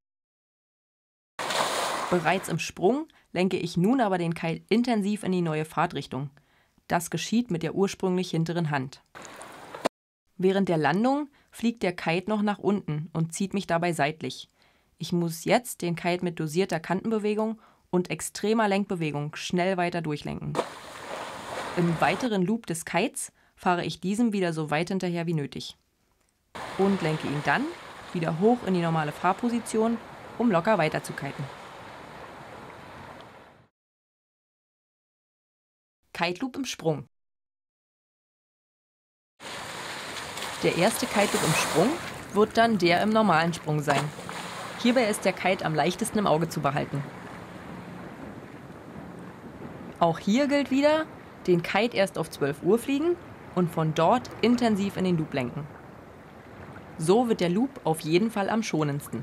Bereits im Sprung lenke ich nun aber den Kite intensiv in die neue Fahrtrichtung. Das geschieht mit der ursprünglich hinteren Hand. Während der Landung fliegt der Kite noch nach unten und zieht mich dabei seitlich. Ich muss jetzt den Kite mit dosierter Kantenbewegung und extremer Lenkbewegung schnell weiter durchlenken. Im weiteren Loop des Kites fahre ich diesem wieder so weit hinterher wie nötig und lenke ihn dann wieder hoch in die normale Fahrposition um locker weiter zu kiten. Kite Loop im Sprung. Der erste Kite Loop im Sprung wird dann der im normalen Sprung sein. Hierbei ist der Kite am leichtesten im Auge zu behalten. Auch hier gilt wieder, den Kite erst auf zwölf Uhr fliegen und von dort intensiv in den Loop lenken. So wird der Loop auf jeden Fall am schonendsten.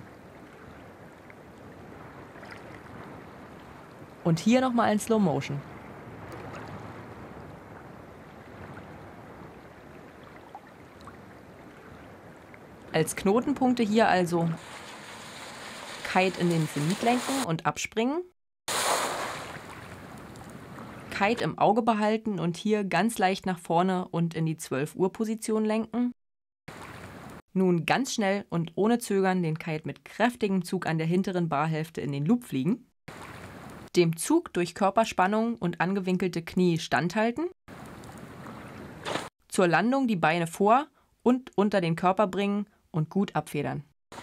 Und hier nochmal in Slow Motion. Als Knotenpunkte hier also Kite in den Zenit lenken und abspringen, Kite im Auge behalten und hier ganz leicht nach vorne und in die zwölf Uhr Position lenken. Nun ganz schnell und ohne Zögern den Kite mit kräftigem Zug an der hinteren Barhälfte in den Loop fliegen, dem Zug durch Körperspannung und angewinkelte Knie standhalten, zur Landung die Beine vor und unter den Körper bringen und gut abfedern.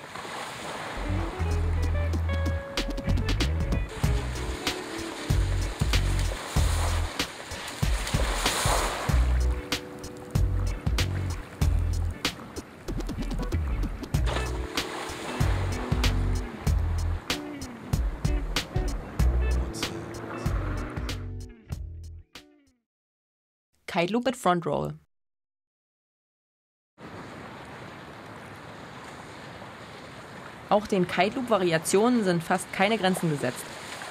Kite Loop mit Front Roll. Auch den Kite Loop Variationen sind fast keine Grenzen gesetzt.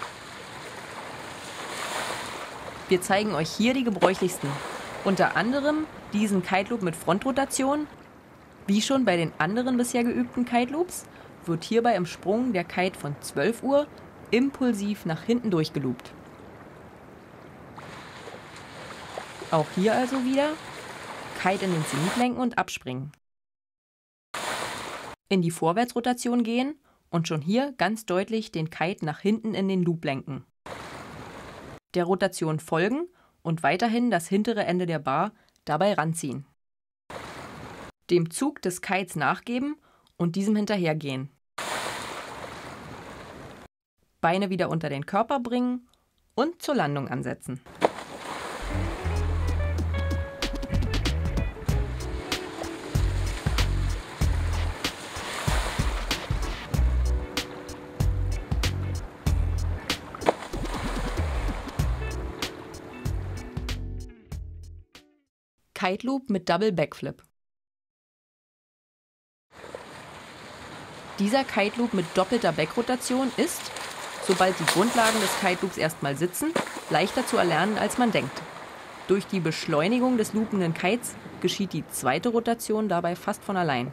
Wir zeigen euch hier die gebräuchlichsten. Unter anderem diesen Kite Loop mit Frontrotation. Wie schon bei den anderen bisher geübten Kite Loops wird hierbei im Sprung der Kite von zwölf Uhr impulsiv nach hinten durchgeloopt. Auch hier also wieder Kite in den Zenit lenken und abspringen. In die Vorwärtsrotation gehen und schon hier ganz deutlich den Kite nach hinten in den Loop lenken. Der Rotation folgen und weiterhin das hintere Ende der Bar dabei ranziehen. Dem Zug des Kites nachgeben und diesem hinterhergehen. Beine wieder unter den Körper bringen und zur Landung ansetzen. Kite Loop mit Double Backflip. Dieser Kite Loop mit doppelter Backrotation ist, sobald die Grundlagen des Kite Loops erstmal sitzen, leichter zu erlernen, als man denkt. Durch die Beschleunigung des loopenden Kites geschieht die zweite Rotation dabei fast von allein.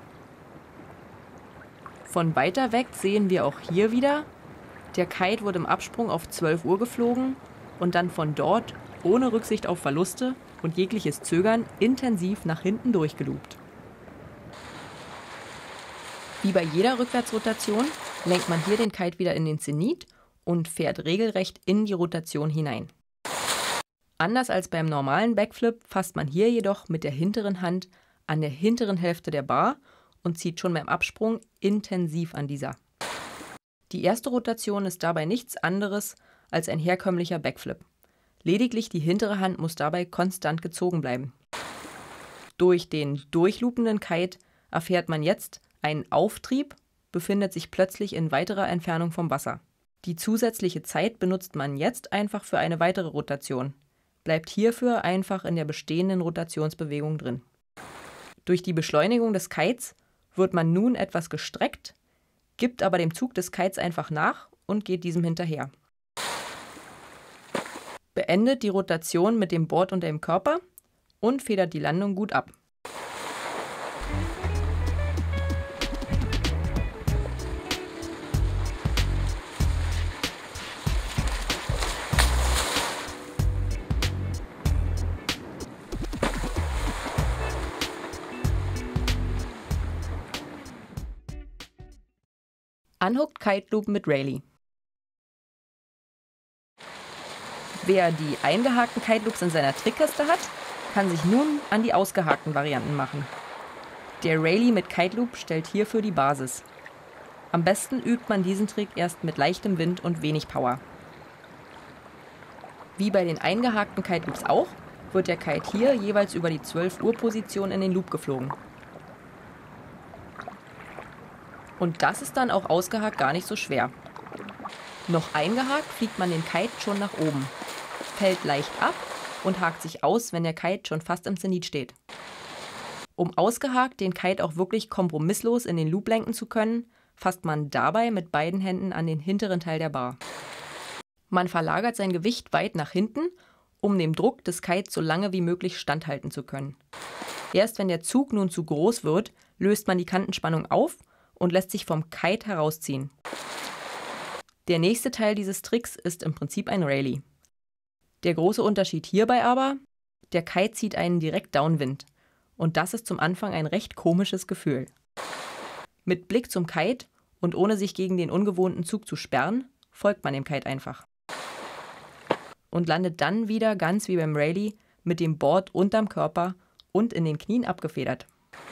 Von weiter weg sehen wir auch hier wieder, der Kite wird im Absprung auf zwölf Uhr geflogen und dann von dort, ohne Rücksicht auf Verluste und jegliches Zögern, intensiv nach hinten durchgeloopt. Wie bei jeder Rückwärtsrotation lenkt man hier den Kite wieder in den Zenit und fährt regelrecht in die Rotation hinein. Anders als beim normalen Backflip fasst man hier jedoch mit der hinteren Hand an der hinteren Hälfte der Bar und zieht schon beim Absprung intensiv an dieser. Die erste Rotation ist dabei nichts anderes als ein herkömmlicher Backflip. Lediglich die hintere Hand muss dabei konstant gezogen bleiben. Durch den durchloopenden Kite erfährt man jetzt einen Auftrieb, befindet sich plötzlich in weiterer Entfernung vom Wasser. Die zusätzliche Zeit benutzt man jetzt einfach für eine weitere Rotation, bleibt hierfür einfach in der bestehenden Rotationsbewegung drin. Durch die Beschleunigung des Kites wird man nun etwas gestreckt, gibt aber dem Zug des Kites einfach nach und geht diesem hinterher. Beendet die Rotation mit dem Board unter dem Körper und federt die Landung gut ab. Unhooked Kite Loop mit Rayleigh. Wer die eingehakten Kite Loops in seiner Trickkiste hat, kann sich nun an die ausgehakten Varianten machen. Der Rayleigh mit Kite Loop stellt hierfür die Basis. Am besten übt man diesen Trick erst mit leichtem Wind und wenig Power. Wie bei den eingehakten Kite Loops auch, wird der Kite hier jeweils über die zwölf Uhr Position in den Loop geflogen. Und das ist dann auch ausgehakt gar nicht so schwer. Noch eingehakt fliegt man den Kite schon nach oben, fällt leicht ab und hakt sich aus, wenn der Kite schon fast im Zenit steht. Um ausgehakt den Kite auch wirklich kompromisslos in den Loop lenken zu können, fasst man dabei mit beiden Händen an den hinteren Teil der Bar. Man verlagert sein Gewicht weit nach hinten, um dem Druck des Kites so lange wie möglich standhalten zu können. Erst wenn der Zug nun zu groß wird, löst man die Kantenspannung auf und lässt sich vom Kite herausziehen. Der nächste Teil dieses Tricks ist im Prinzip ein Rayleigh. Der große Unterschied hierbei aber, der Kite zieht einen direkt Downwind. Und das ist zum Anfang ein recht komisches Gefühl. Mit Blick zum Kite und ohne sich gegen den ungewohnten Zug zu sperren, folgt man dem Kite einfach. Und landet dann wieder ganz wie beim Rayleigh mit dem Board unterm Körper und in den Knien abgefedert.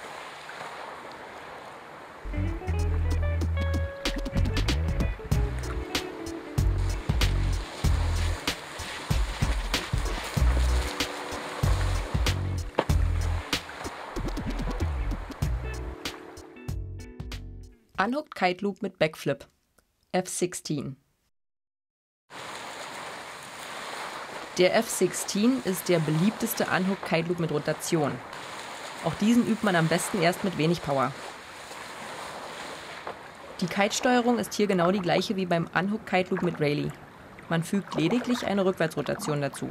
Unhooked Kite Loop mit Backflip, F sechzehn. Der F sechzehn ist der beliebteste Unhooked Kite Loop mit Rotation. Auch diesen übt man am besten erst mit wenig Power. Die Kite-Steuerung ist hier genau die gleiche wie beim Unhooked Kite Loop mit Rayleigh. Man fügt lediglich eine Rückwärtsrotation dazu.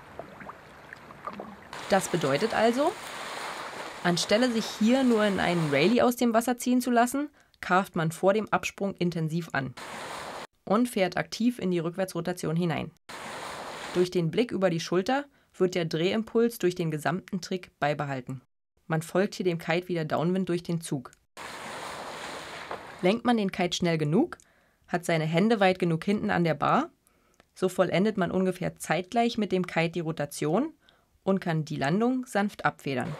Das bedeutet also, anstelle sich hier nur in einen Rayleigh aus dem Wasser ziehen zu lassen, carvt man vor dem Absprung intensiv an und fährt aktiv in die Rückwärtsrotation hinein. Durch den Blick über die Schulter wird der Drehimpuls durch den gesamten Trick beibehalten. Man folgt hier dem Kite wieder Downwind durch den Zug. Lenkt man den Kite schnell genug, hat seine Hände weit genug hinten an der Bar, so vollendet man ungefähr zeitgleich mit dem Kite die Rotation und kann die Landung sanft abfedern.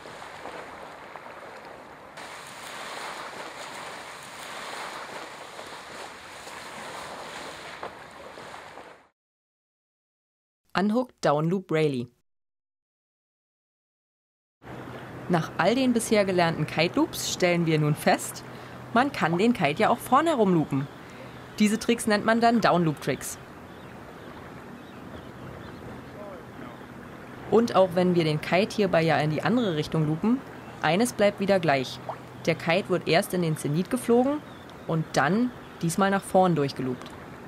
Unhooked Down Loop Rayleigh. Nach all den bisher gelernten Kite Loops stellen wir nun fest, man kann den Kite ja auch vorne herum loopen. Diese Tricks nennt man dann Down Loop Tricks. Und auch wenn wir den Kite hierbei ja in die andere Richtung loopen, eines bleibt wieder gleich. Der Kite wird erst in den Zenit geflogen und dann diesmal nach vorn durchgeloopt.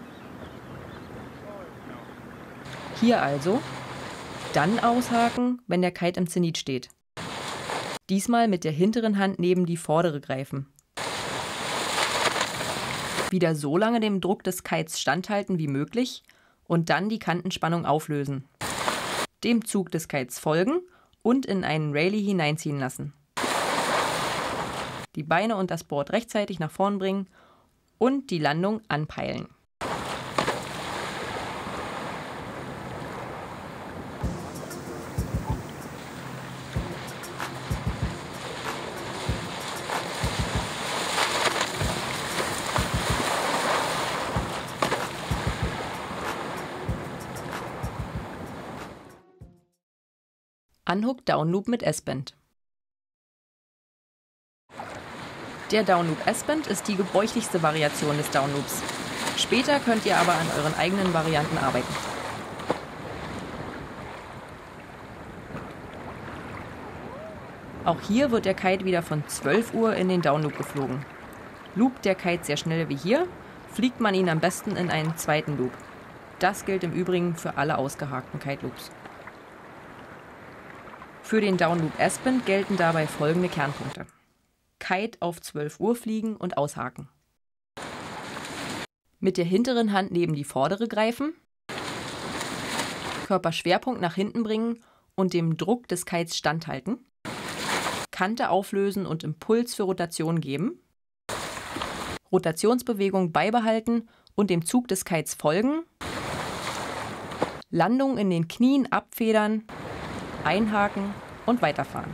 Hier also, dann aushaken, wenn der Kite im Zenit steht. Diesmal mit der hinteren Hand neben die vordere greifen. Wieder so lange dem Druck des Kites standhalten wie möglich und dann die Kantenspannung auflösen. Dem Zug des Kites folgen und in einen Rayleigh hineinziehen lassen. Die Beine und das Board rechtzeitig nach vorn bringen und die Landung anpeilen. Unhooked Down Loop mit S-Bend. Der Down Loop S-Bend ist die gebräuchlichste Variation des Down Loops. Später könnt ihr aber an euren eigenen Varianten arbeiten. Auch hier wird der Kite wieder von zwölf Uhr in den Down Loop geflogen. Loopt der Kite sehr schnell wie hier, fliegt man ihn am besten in einen zweiten Loop. Das gilt im Übrigen für alle ausgehakten Kite Loops. Für den Down Loop S-Bend gelten dabei folgende Kernpunkte. Kite auf zwölf Uhr fliegen und aushaken. Mit der hinteren Hand neben die vordere greifen. Körperschwerpunkt nach hinten bringen und dem Druck des Kites standhalten. Kante auflösen und Impuls für Rotation geben. Rotationsbewegung beibehalten und dem Zug des Kites folgen. Landung in den Knien abfedern. Einhaken und weiterfahren.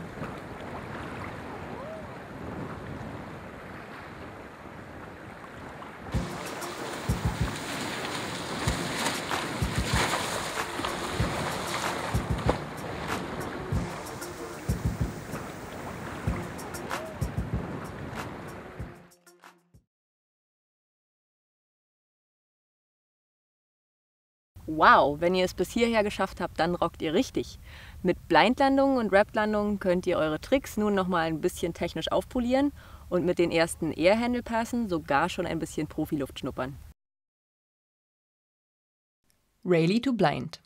Wow, wenn ihr es bis hierher geschafft habt, dann rockt ihr richtig. Mit Blindlandungen und Wrapped-Landungen könnt ihr eure Tricks nun nochmal ein bisschen technisch aufpolieren und mit den ersten Air-Handle-Passen sogar schon ein bisschen Profiluft schnuppern. Rayleigh to Blind.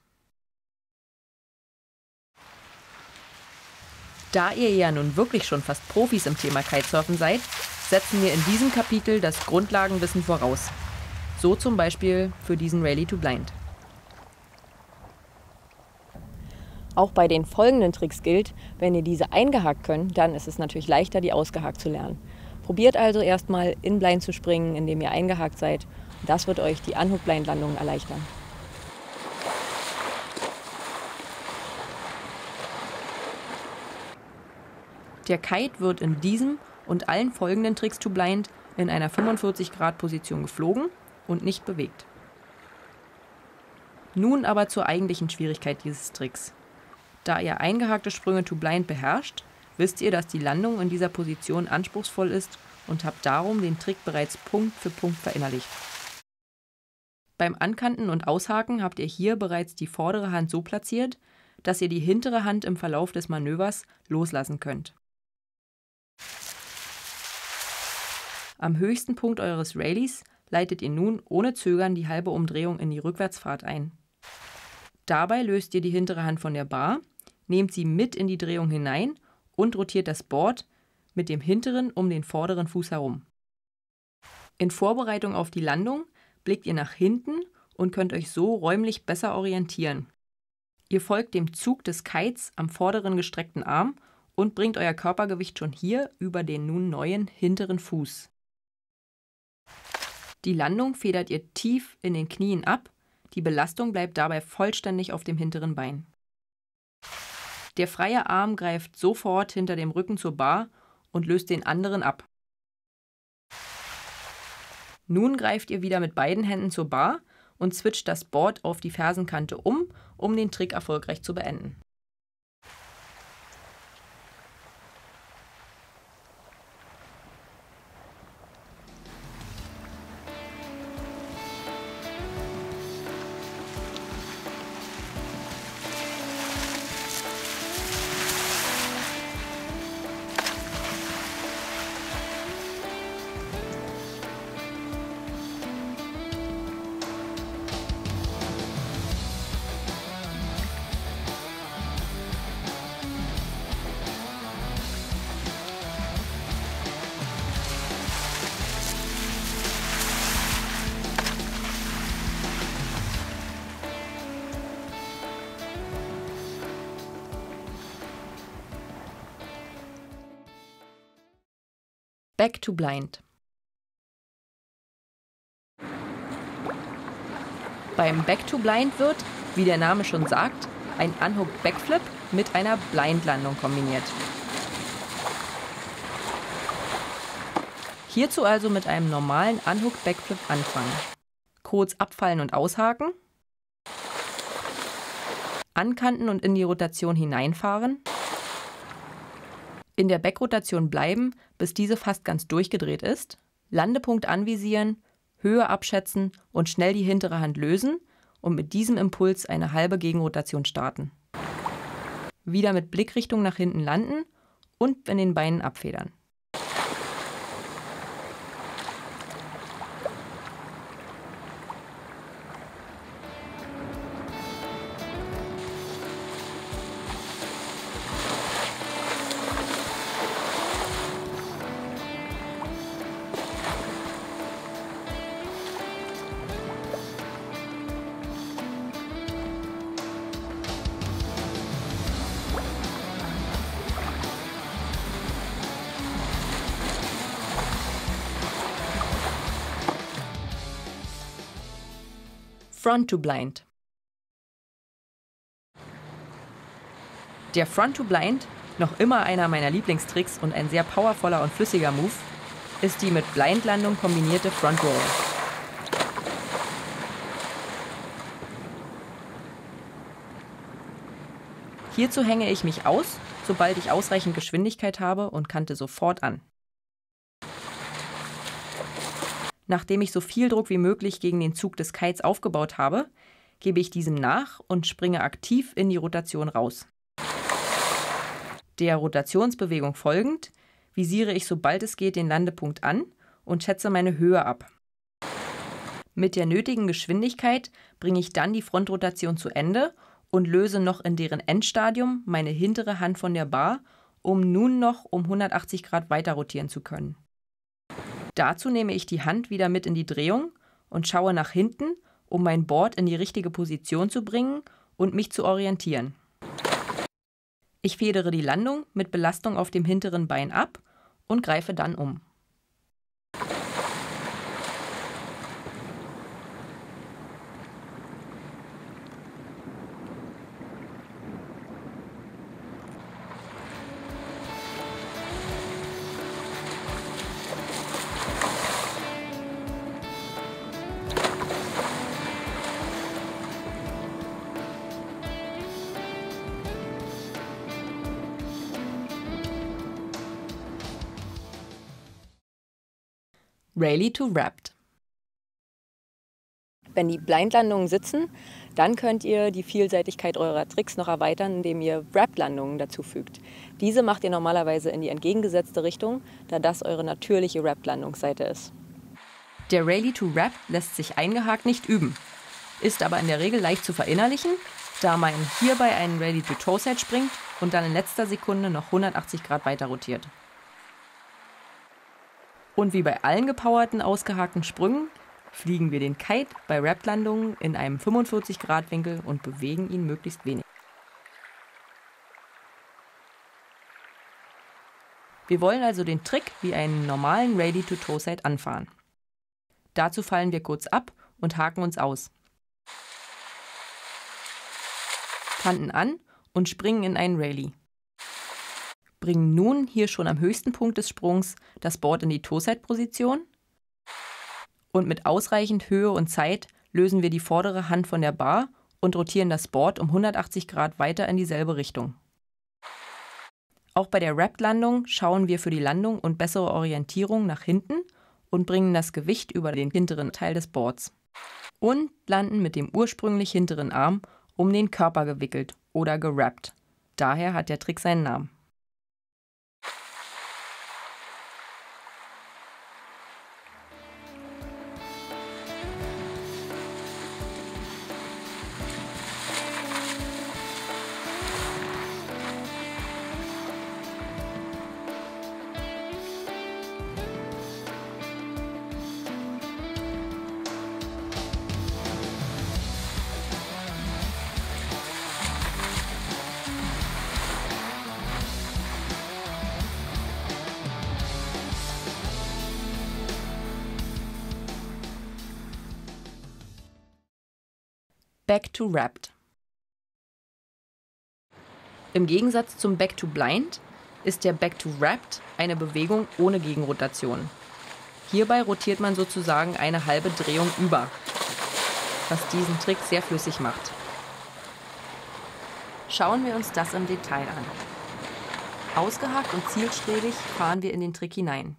Da ihr ja nun wirklich schon fast Profis im Thema Kitesurfen seid, setzen wir in diesem Kapitel das Grundlagenwissen voraus. So zum Beispiel für diesen Rayleigh to Blind. Auch bei den folgenden Tricks gilt, wenn ihr diese eingehakt könnt, dann ist es natürlich leichter, die ausgehakt zu lernen. Probiert also erstmal in Blind zu springen, indem ihr eingehakt seid. Das wird euch die Unhook-Blind-Landungen erleichtern. Der Kite wird in diesem und allen folgenden Tricks to Blind in einer fünfundvierzig Grad Position geflogen und nicht bewegt. Nun aber zur eigentlichen Schwierigkeit dieses Tricks. Da ihr eingehakte Sprünge to Blind beherrscht, wisst ihr, dass die Landung in dieser Position anspruchsvoll ist und habt darum den Trick bereits Punkt für Punkt verinnerlicht. Beim Ankanten und Aushaken habt ihr hier bereits die vordere Hand so platziert, dass ihr die hintere Hand im Verlauf des Manövers loslassen könnt. Am höchsten Punkt eures Rayleighs leitet ihr nun ohne Zögern die halbe Umdrehung in die Rückwärtsfahrt ein. Dabei löst ihr die hintere Hand von der Bar, nehmt sie mit in die Drehung hinein und rotiert das Board mit dem hinteren um den vorderen Fuß herum. In Vorbereitung auf die Landung blickt ihr nach hinten und könnt euch so räumlich besser orientieren. Ihr folgt dem Zug des Kites am vorderen gestreckten Arm und bringt euer Körpergewicht schon hier über den nun neuen hinteren Fuß. Die Landung federt ihr tief in den Knien ab, die Belastung bleibt dabei vollständig auf dem hinteren Bein. Der freie Arm greift sofort hinter dem Rücken zur Bar und löst den anderen ab. Nun greift ihr wieder mit beiden Händen zur Bar und switcht das Board auf die Fersenkante um, um den Trick erfolgreich zu beenden. Back to Blind. Beim Back to Blind wird, wie der Name schon sagt, ein Unhooked Backflip mit einer Blindlandung kombiniert. Hierzu also mit einem normalen Unhooked Backflip anfangen. Kurz abfallen und aushaken, ankanten und in die Rotation hineinfahren, in der Backrotation bleiben, bis diese fast ganz durchgedreht ist, Landepunkt anvisieren, Höhe abschätzen und schnell die hintere Hand lösen und mit diesem Impuls eine halbe Gegenrotation starten. Wieder mit Blickrichtung nach hinten landen und in den Beinen abfedern. Front to Blind. Der Front to Blind, noch immer einer meiner Lieblingstricks und ein sehr powervoller und flüssiger Move, ist die mit Blindlandung kombinierte Front Roll. Hierzu hänge ich mich aus, sobald ich ausreichend Geschwindigkeit habe und kante sofort an. Nachdem ich so viel Druck wie möglich gegen den Zug des Kites aufgebaut habe, gebe ich diesem nach und springe aktiv in die Rotation raus. Der Rotationsbewegung folgend visiere ich, sobald es geht, den Landepunkt an und schätze meine Höhe ab. Mit der nötigen Geschwindigkeit bringe ich dann die Frontrotation zu Ende und löse noch in deren Endstadium meine hintere Hand von der Bar, um nun noch um hundertachtzig Grad weiter rotieren zu können. Dazu nehme ich die Hand wieder mit in die Drehung und schaue nach hinten, um mein Board in die richtige Position zu bringen und mich zu orientieren. Ich federe die Landung mit Belastung auf dem hinteren Bein ab und greife dann um. Rayleigh to Wrapped. Wenn die Blindlandungen sitzen, dann könnt ihr die Vielseitigkeit eurer Tricks noch erweitern, indem ihr Wrap-Landungen dazu fügt. Diese macht ihr normalerweise in die entgegengesetzte Richtung, da das eure natürliche Wrap-Landungsseite ist. Der Rayleigh to Wrapped lässt sich eingehakt nicht üben, ist aber in der Regel leicht zu verinnerlichen, da man hierbei einen Rayleigh to Toe-Side springt und dann in letzter Sekunde noch hundertachtzig Grad weiter rotiert. Und wie bei allen gepowerten, ausgehakten Sprüngen fliegen wir den Kite bei Wrap-Landungen in einem fünfundvierzig Grad Winkel und bewegen ihn möglichst wenig. Wir wollen also den Trick wie einen normalen Rayleigh to Toe-Side anfahren. Dazu fallen wir kurz ab und haken uns aus. Kanten an und springen in einen Rayleigh. Bringen nun hier schon am höchsten Punkt des Sprungs das Board in die Toe-Side-Position und mit ausreichend Höhe und Zeit lösen wir die vordere Hand von der Bar und rotieren das Board um hundertachtzig Grad weiter in dieselbe Richtung. Auch bei der Wrap-Landung schauen wir für die Landung und bessere Orientierung nach hinten und bringen das Gewicht über den hinteren Teil des Boards und landen mit dem ursprünglich hinteren Arm um den Körper gewickelt oder gerappt. Daher hat der Trick seinen Namen. Back to Wrapped. Im Gegensatz zum Back to Blind ist der Back to Wrapped eine Bewegung ohne Gegenrotation. Hierbei rotiert man sozusagen eine halbe Drehung über, was diesen Trick sehr flüssig macht. Schauen wir uns das im Detail an. Ausgehakt und zielstrebig fahren wir in den Trick hinein.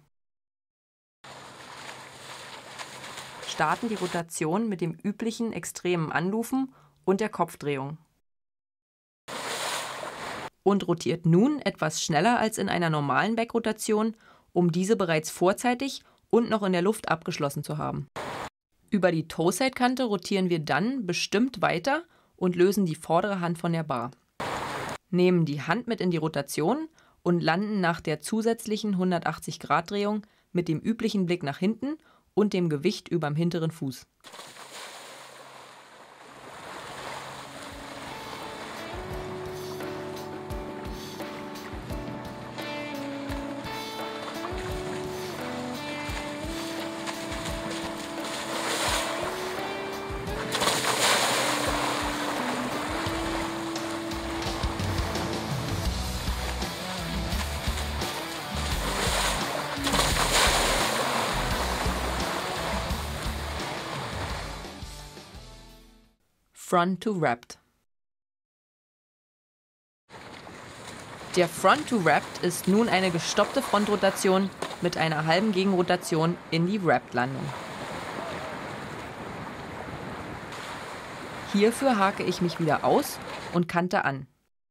Starten die Rotation mit dem üblichen extremen Anlufen und der Kopfdrehung. Und rotiert nun etwas schneller als in einer normalen Backrotation, um diese bereits vorzeitig und noch in der Luft abgeschlossen zu haben. Über die Toe-Side-Kante rotieren wir dann bestimmt weiter und lösen die vordere Hand von der Bar. Nehmen die Hand mit in die Rotation und landen nach der zusätzlichen hundertachtzig Grad Drehung mit dem üblichen Blick nach hinten und dem Gewicht überm hinteren Fuß. Front to Wrapped. Der Front to Wrapped ist nun eine gestoppte Frontrotation mit einer halben Gegenrotation in die Wrapped-Landung. Hierfür hake ich mich wieder aus und kante an.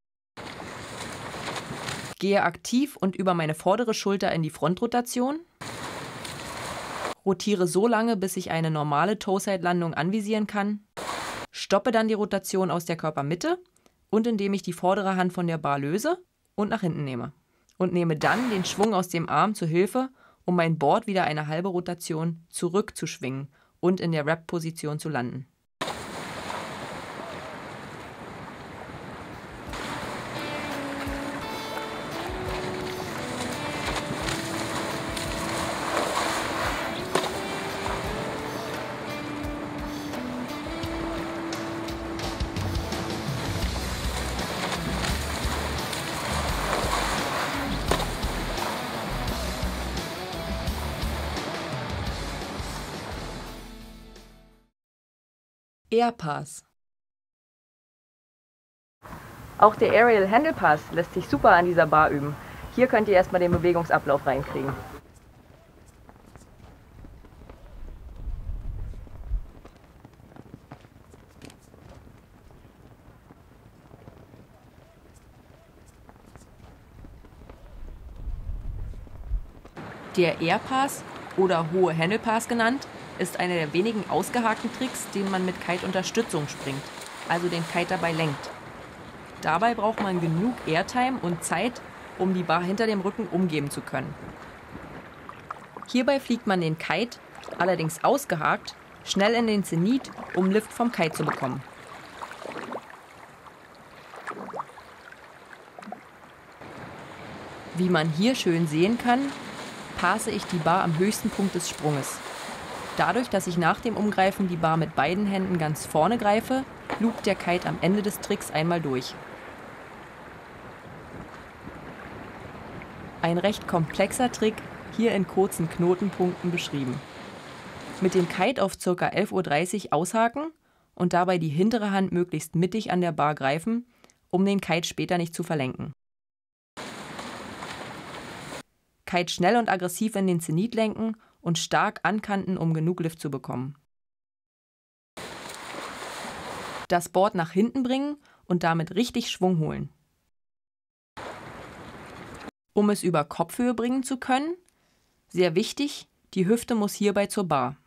Gehe aktiv und über meine vordere Schulter in die Frontrotation. Rotiere so lange, bis ich eine normale Toe-Side-Landung anvisieren kann. Stoppe dann die Rotation aus der Körpermitte und indem ich die vordere Hand von der Bar löse und nach hinten nehme. Und nehme dann den Schwung aus dem Arm zur Hilfe, um mein Board wieder eine halbe Rotation zurückzuschwingen und in der Wrap-Position zu landen. Air Pass. Auch der Aerial Handle Pass lässt sich super an dieser Bar üben. Hier könnt ihr erstmal den Bewegungsablauf reinkriegen. Der Air Pass oder hohe Handle Pass genannt, ist einer der wenigen ausgehakten Tricks, den man mit Kite-Unterstützung springt, also den Kite dabei lenkt. Dabei braucht man genug Airtime und Zeit, um die Bar hinter dem Rücken umgeben zu können. Hierbei fliegt man den Kite, allerdings ausgehakt, schnell in den Zenit, um Lift vom Kite zu bekommen. Wie man hier schön sehen kann, passe ich die Bar am höchsten Punkt des Sprunges. Dadurch, dass ich nach dem Umgreifen die Bar mit beiden Händen ganz vorne greife, loopt der Kite am Ende des Tricks einmal durch. Ein recht komplexer Trick, hier in kurzen Knotenpunkten beschrieben. Mit dem Kite auf ca. elf Uhr dreißig aushaken und dabei die hintere Hand möglichst mittig an der Bar greifen, um den Kite später nicht zu verlenken. Kite schnell und aggressiv in den Zenit lenken und stark ankanten, um genug Lift zu bekommen. Das Board nach hinten bringen und damit richtig Schwung holen. Um es über Kopfhöhe bringen zu können, sehr wichtig, die Hüfte muss hierbei zur Bar.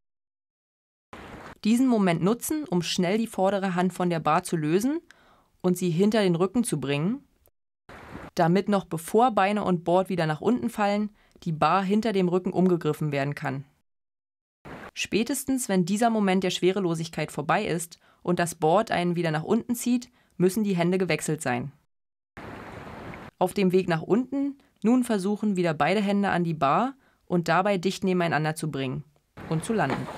Diesen Moment nutzen, um schnell die vordere Hand von der Bar zu lösen und sie hinter den Rücken zu bringen, damit noch bevor Beine und Board wieder nach unten fallen, die Bar hinter dem Rücken umgegriffen werden kann. Spätestens, wenn dieser Moment der Schwerelosigkeit vorbei ist und das Board einen wieder nach unten zieht, müssen die Hände gewechselt sein. Auf dem Weg nach unten nun versuchen, wieder beide Hände an die Bar und dabei dicht nebeneinander zu bringen und zu landen.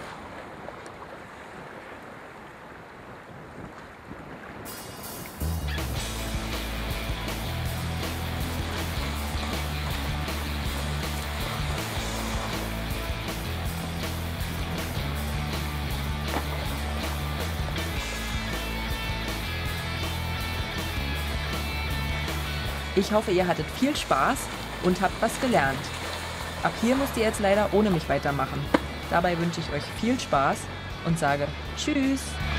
Ich hoffe, ihr hattet viel Spaß und habt was gelernt. Ab hier müsst ihr jetzt leider ohne mich weitermachen. Dabei wünsche ich euch viel Spaß und sage Tschüss!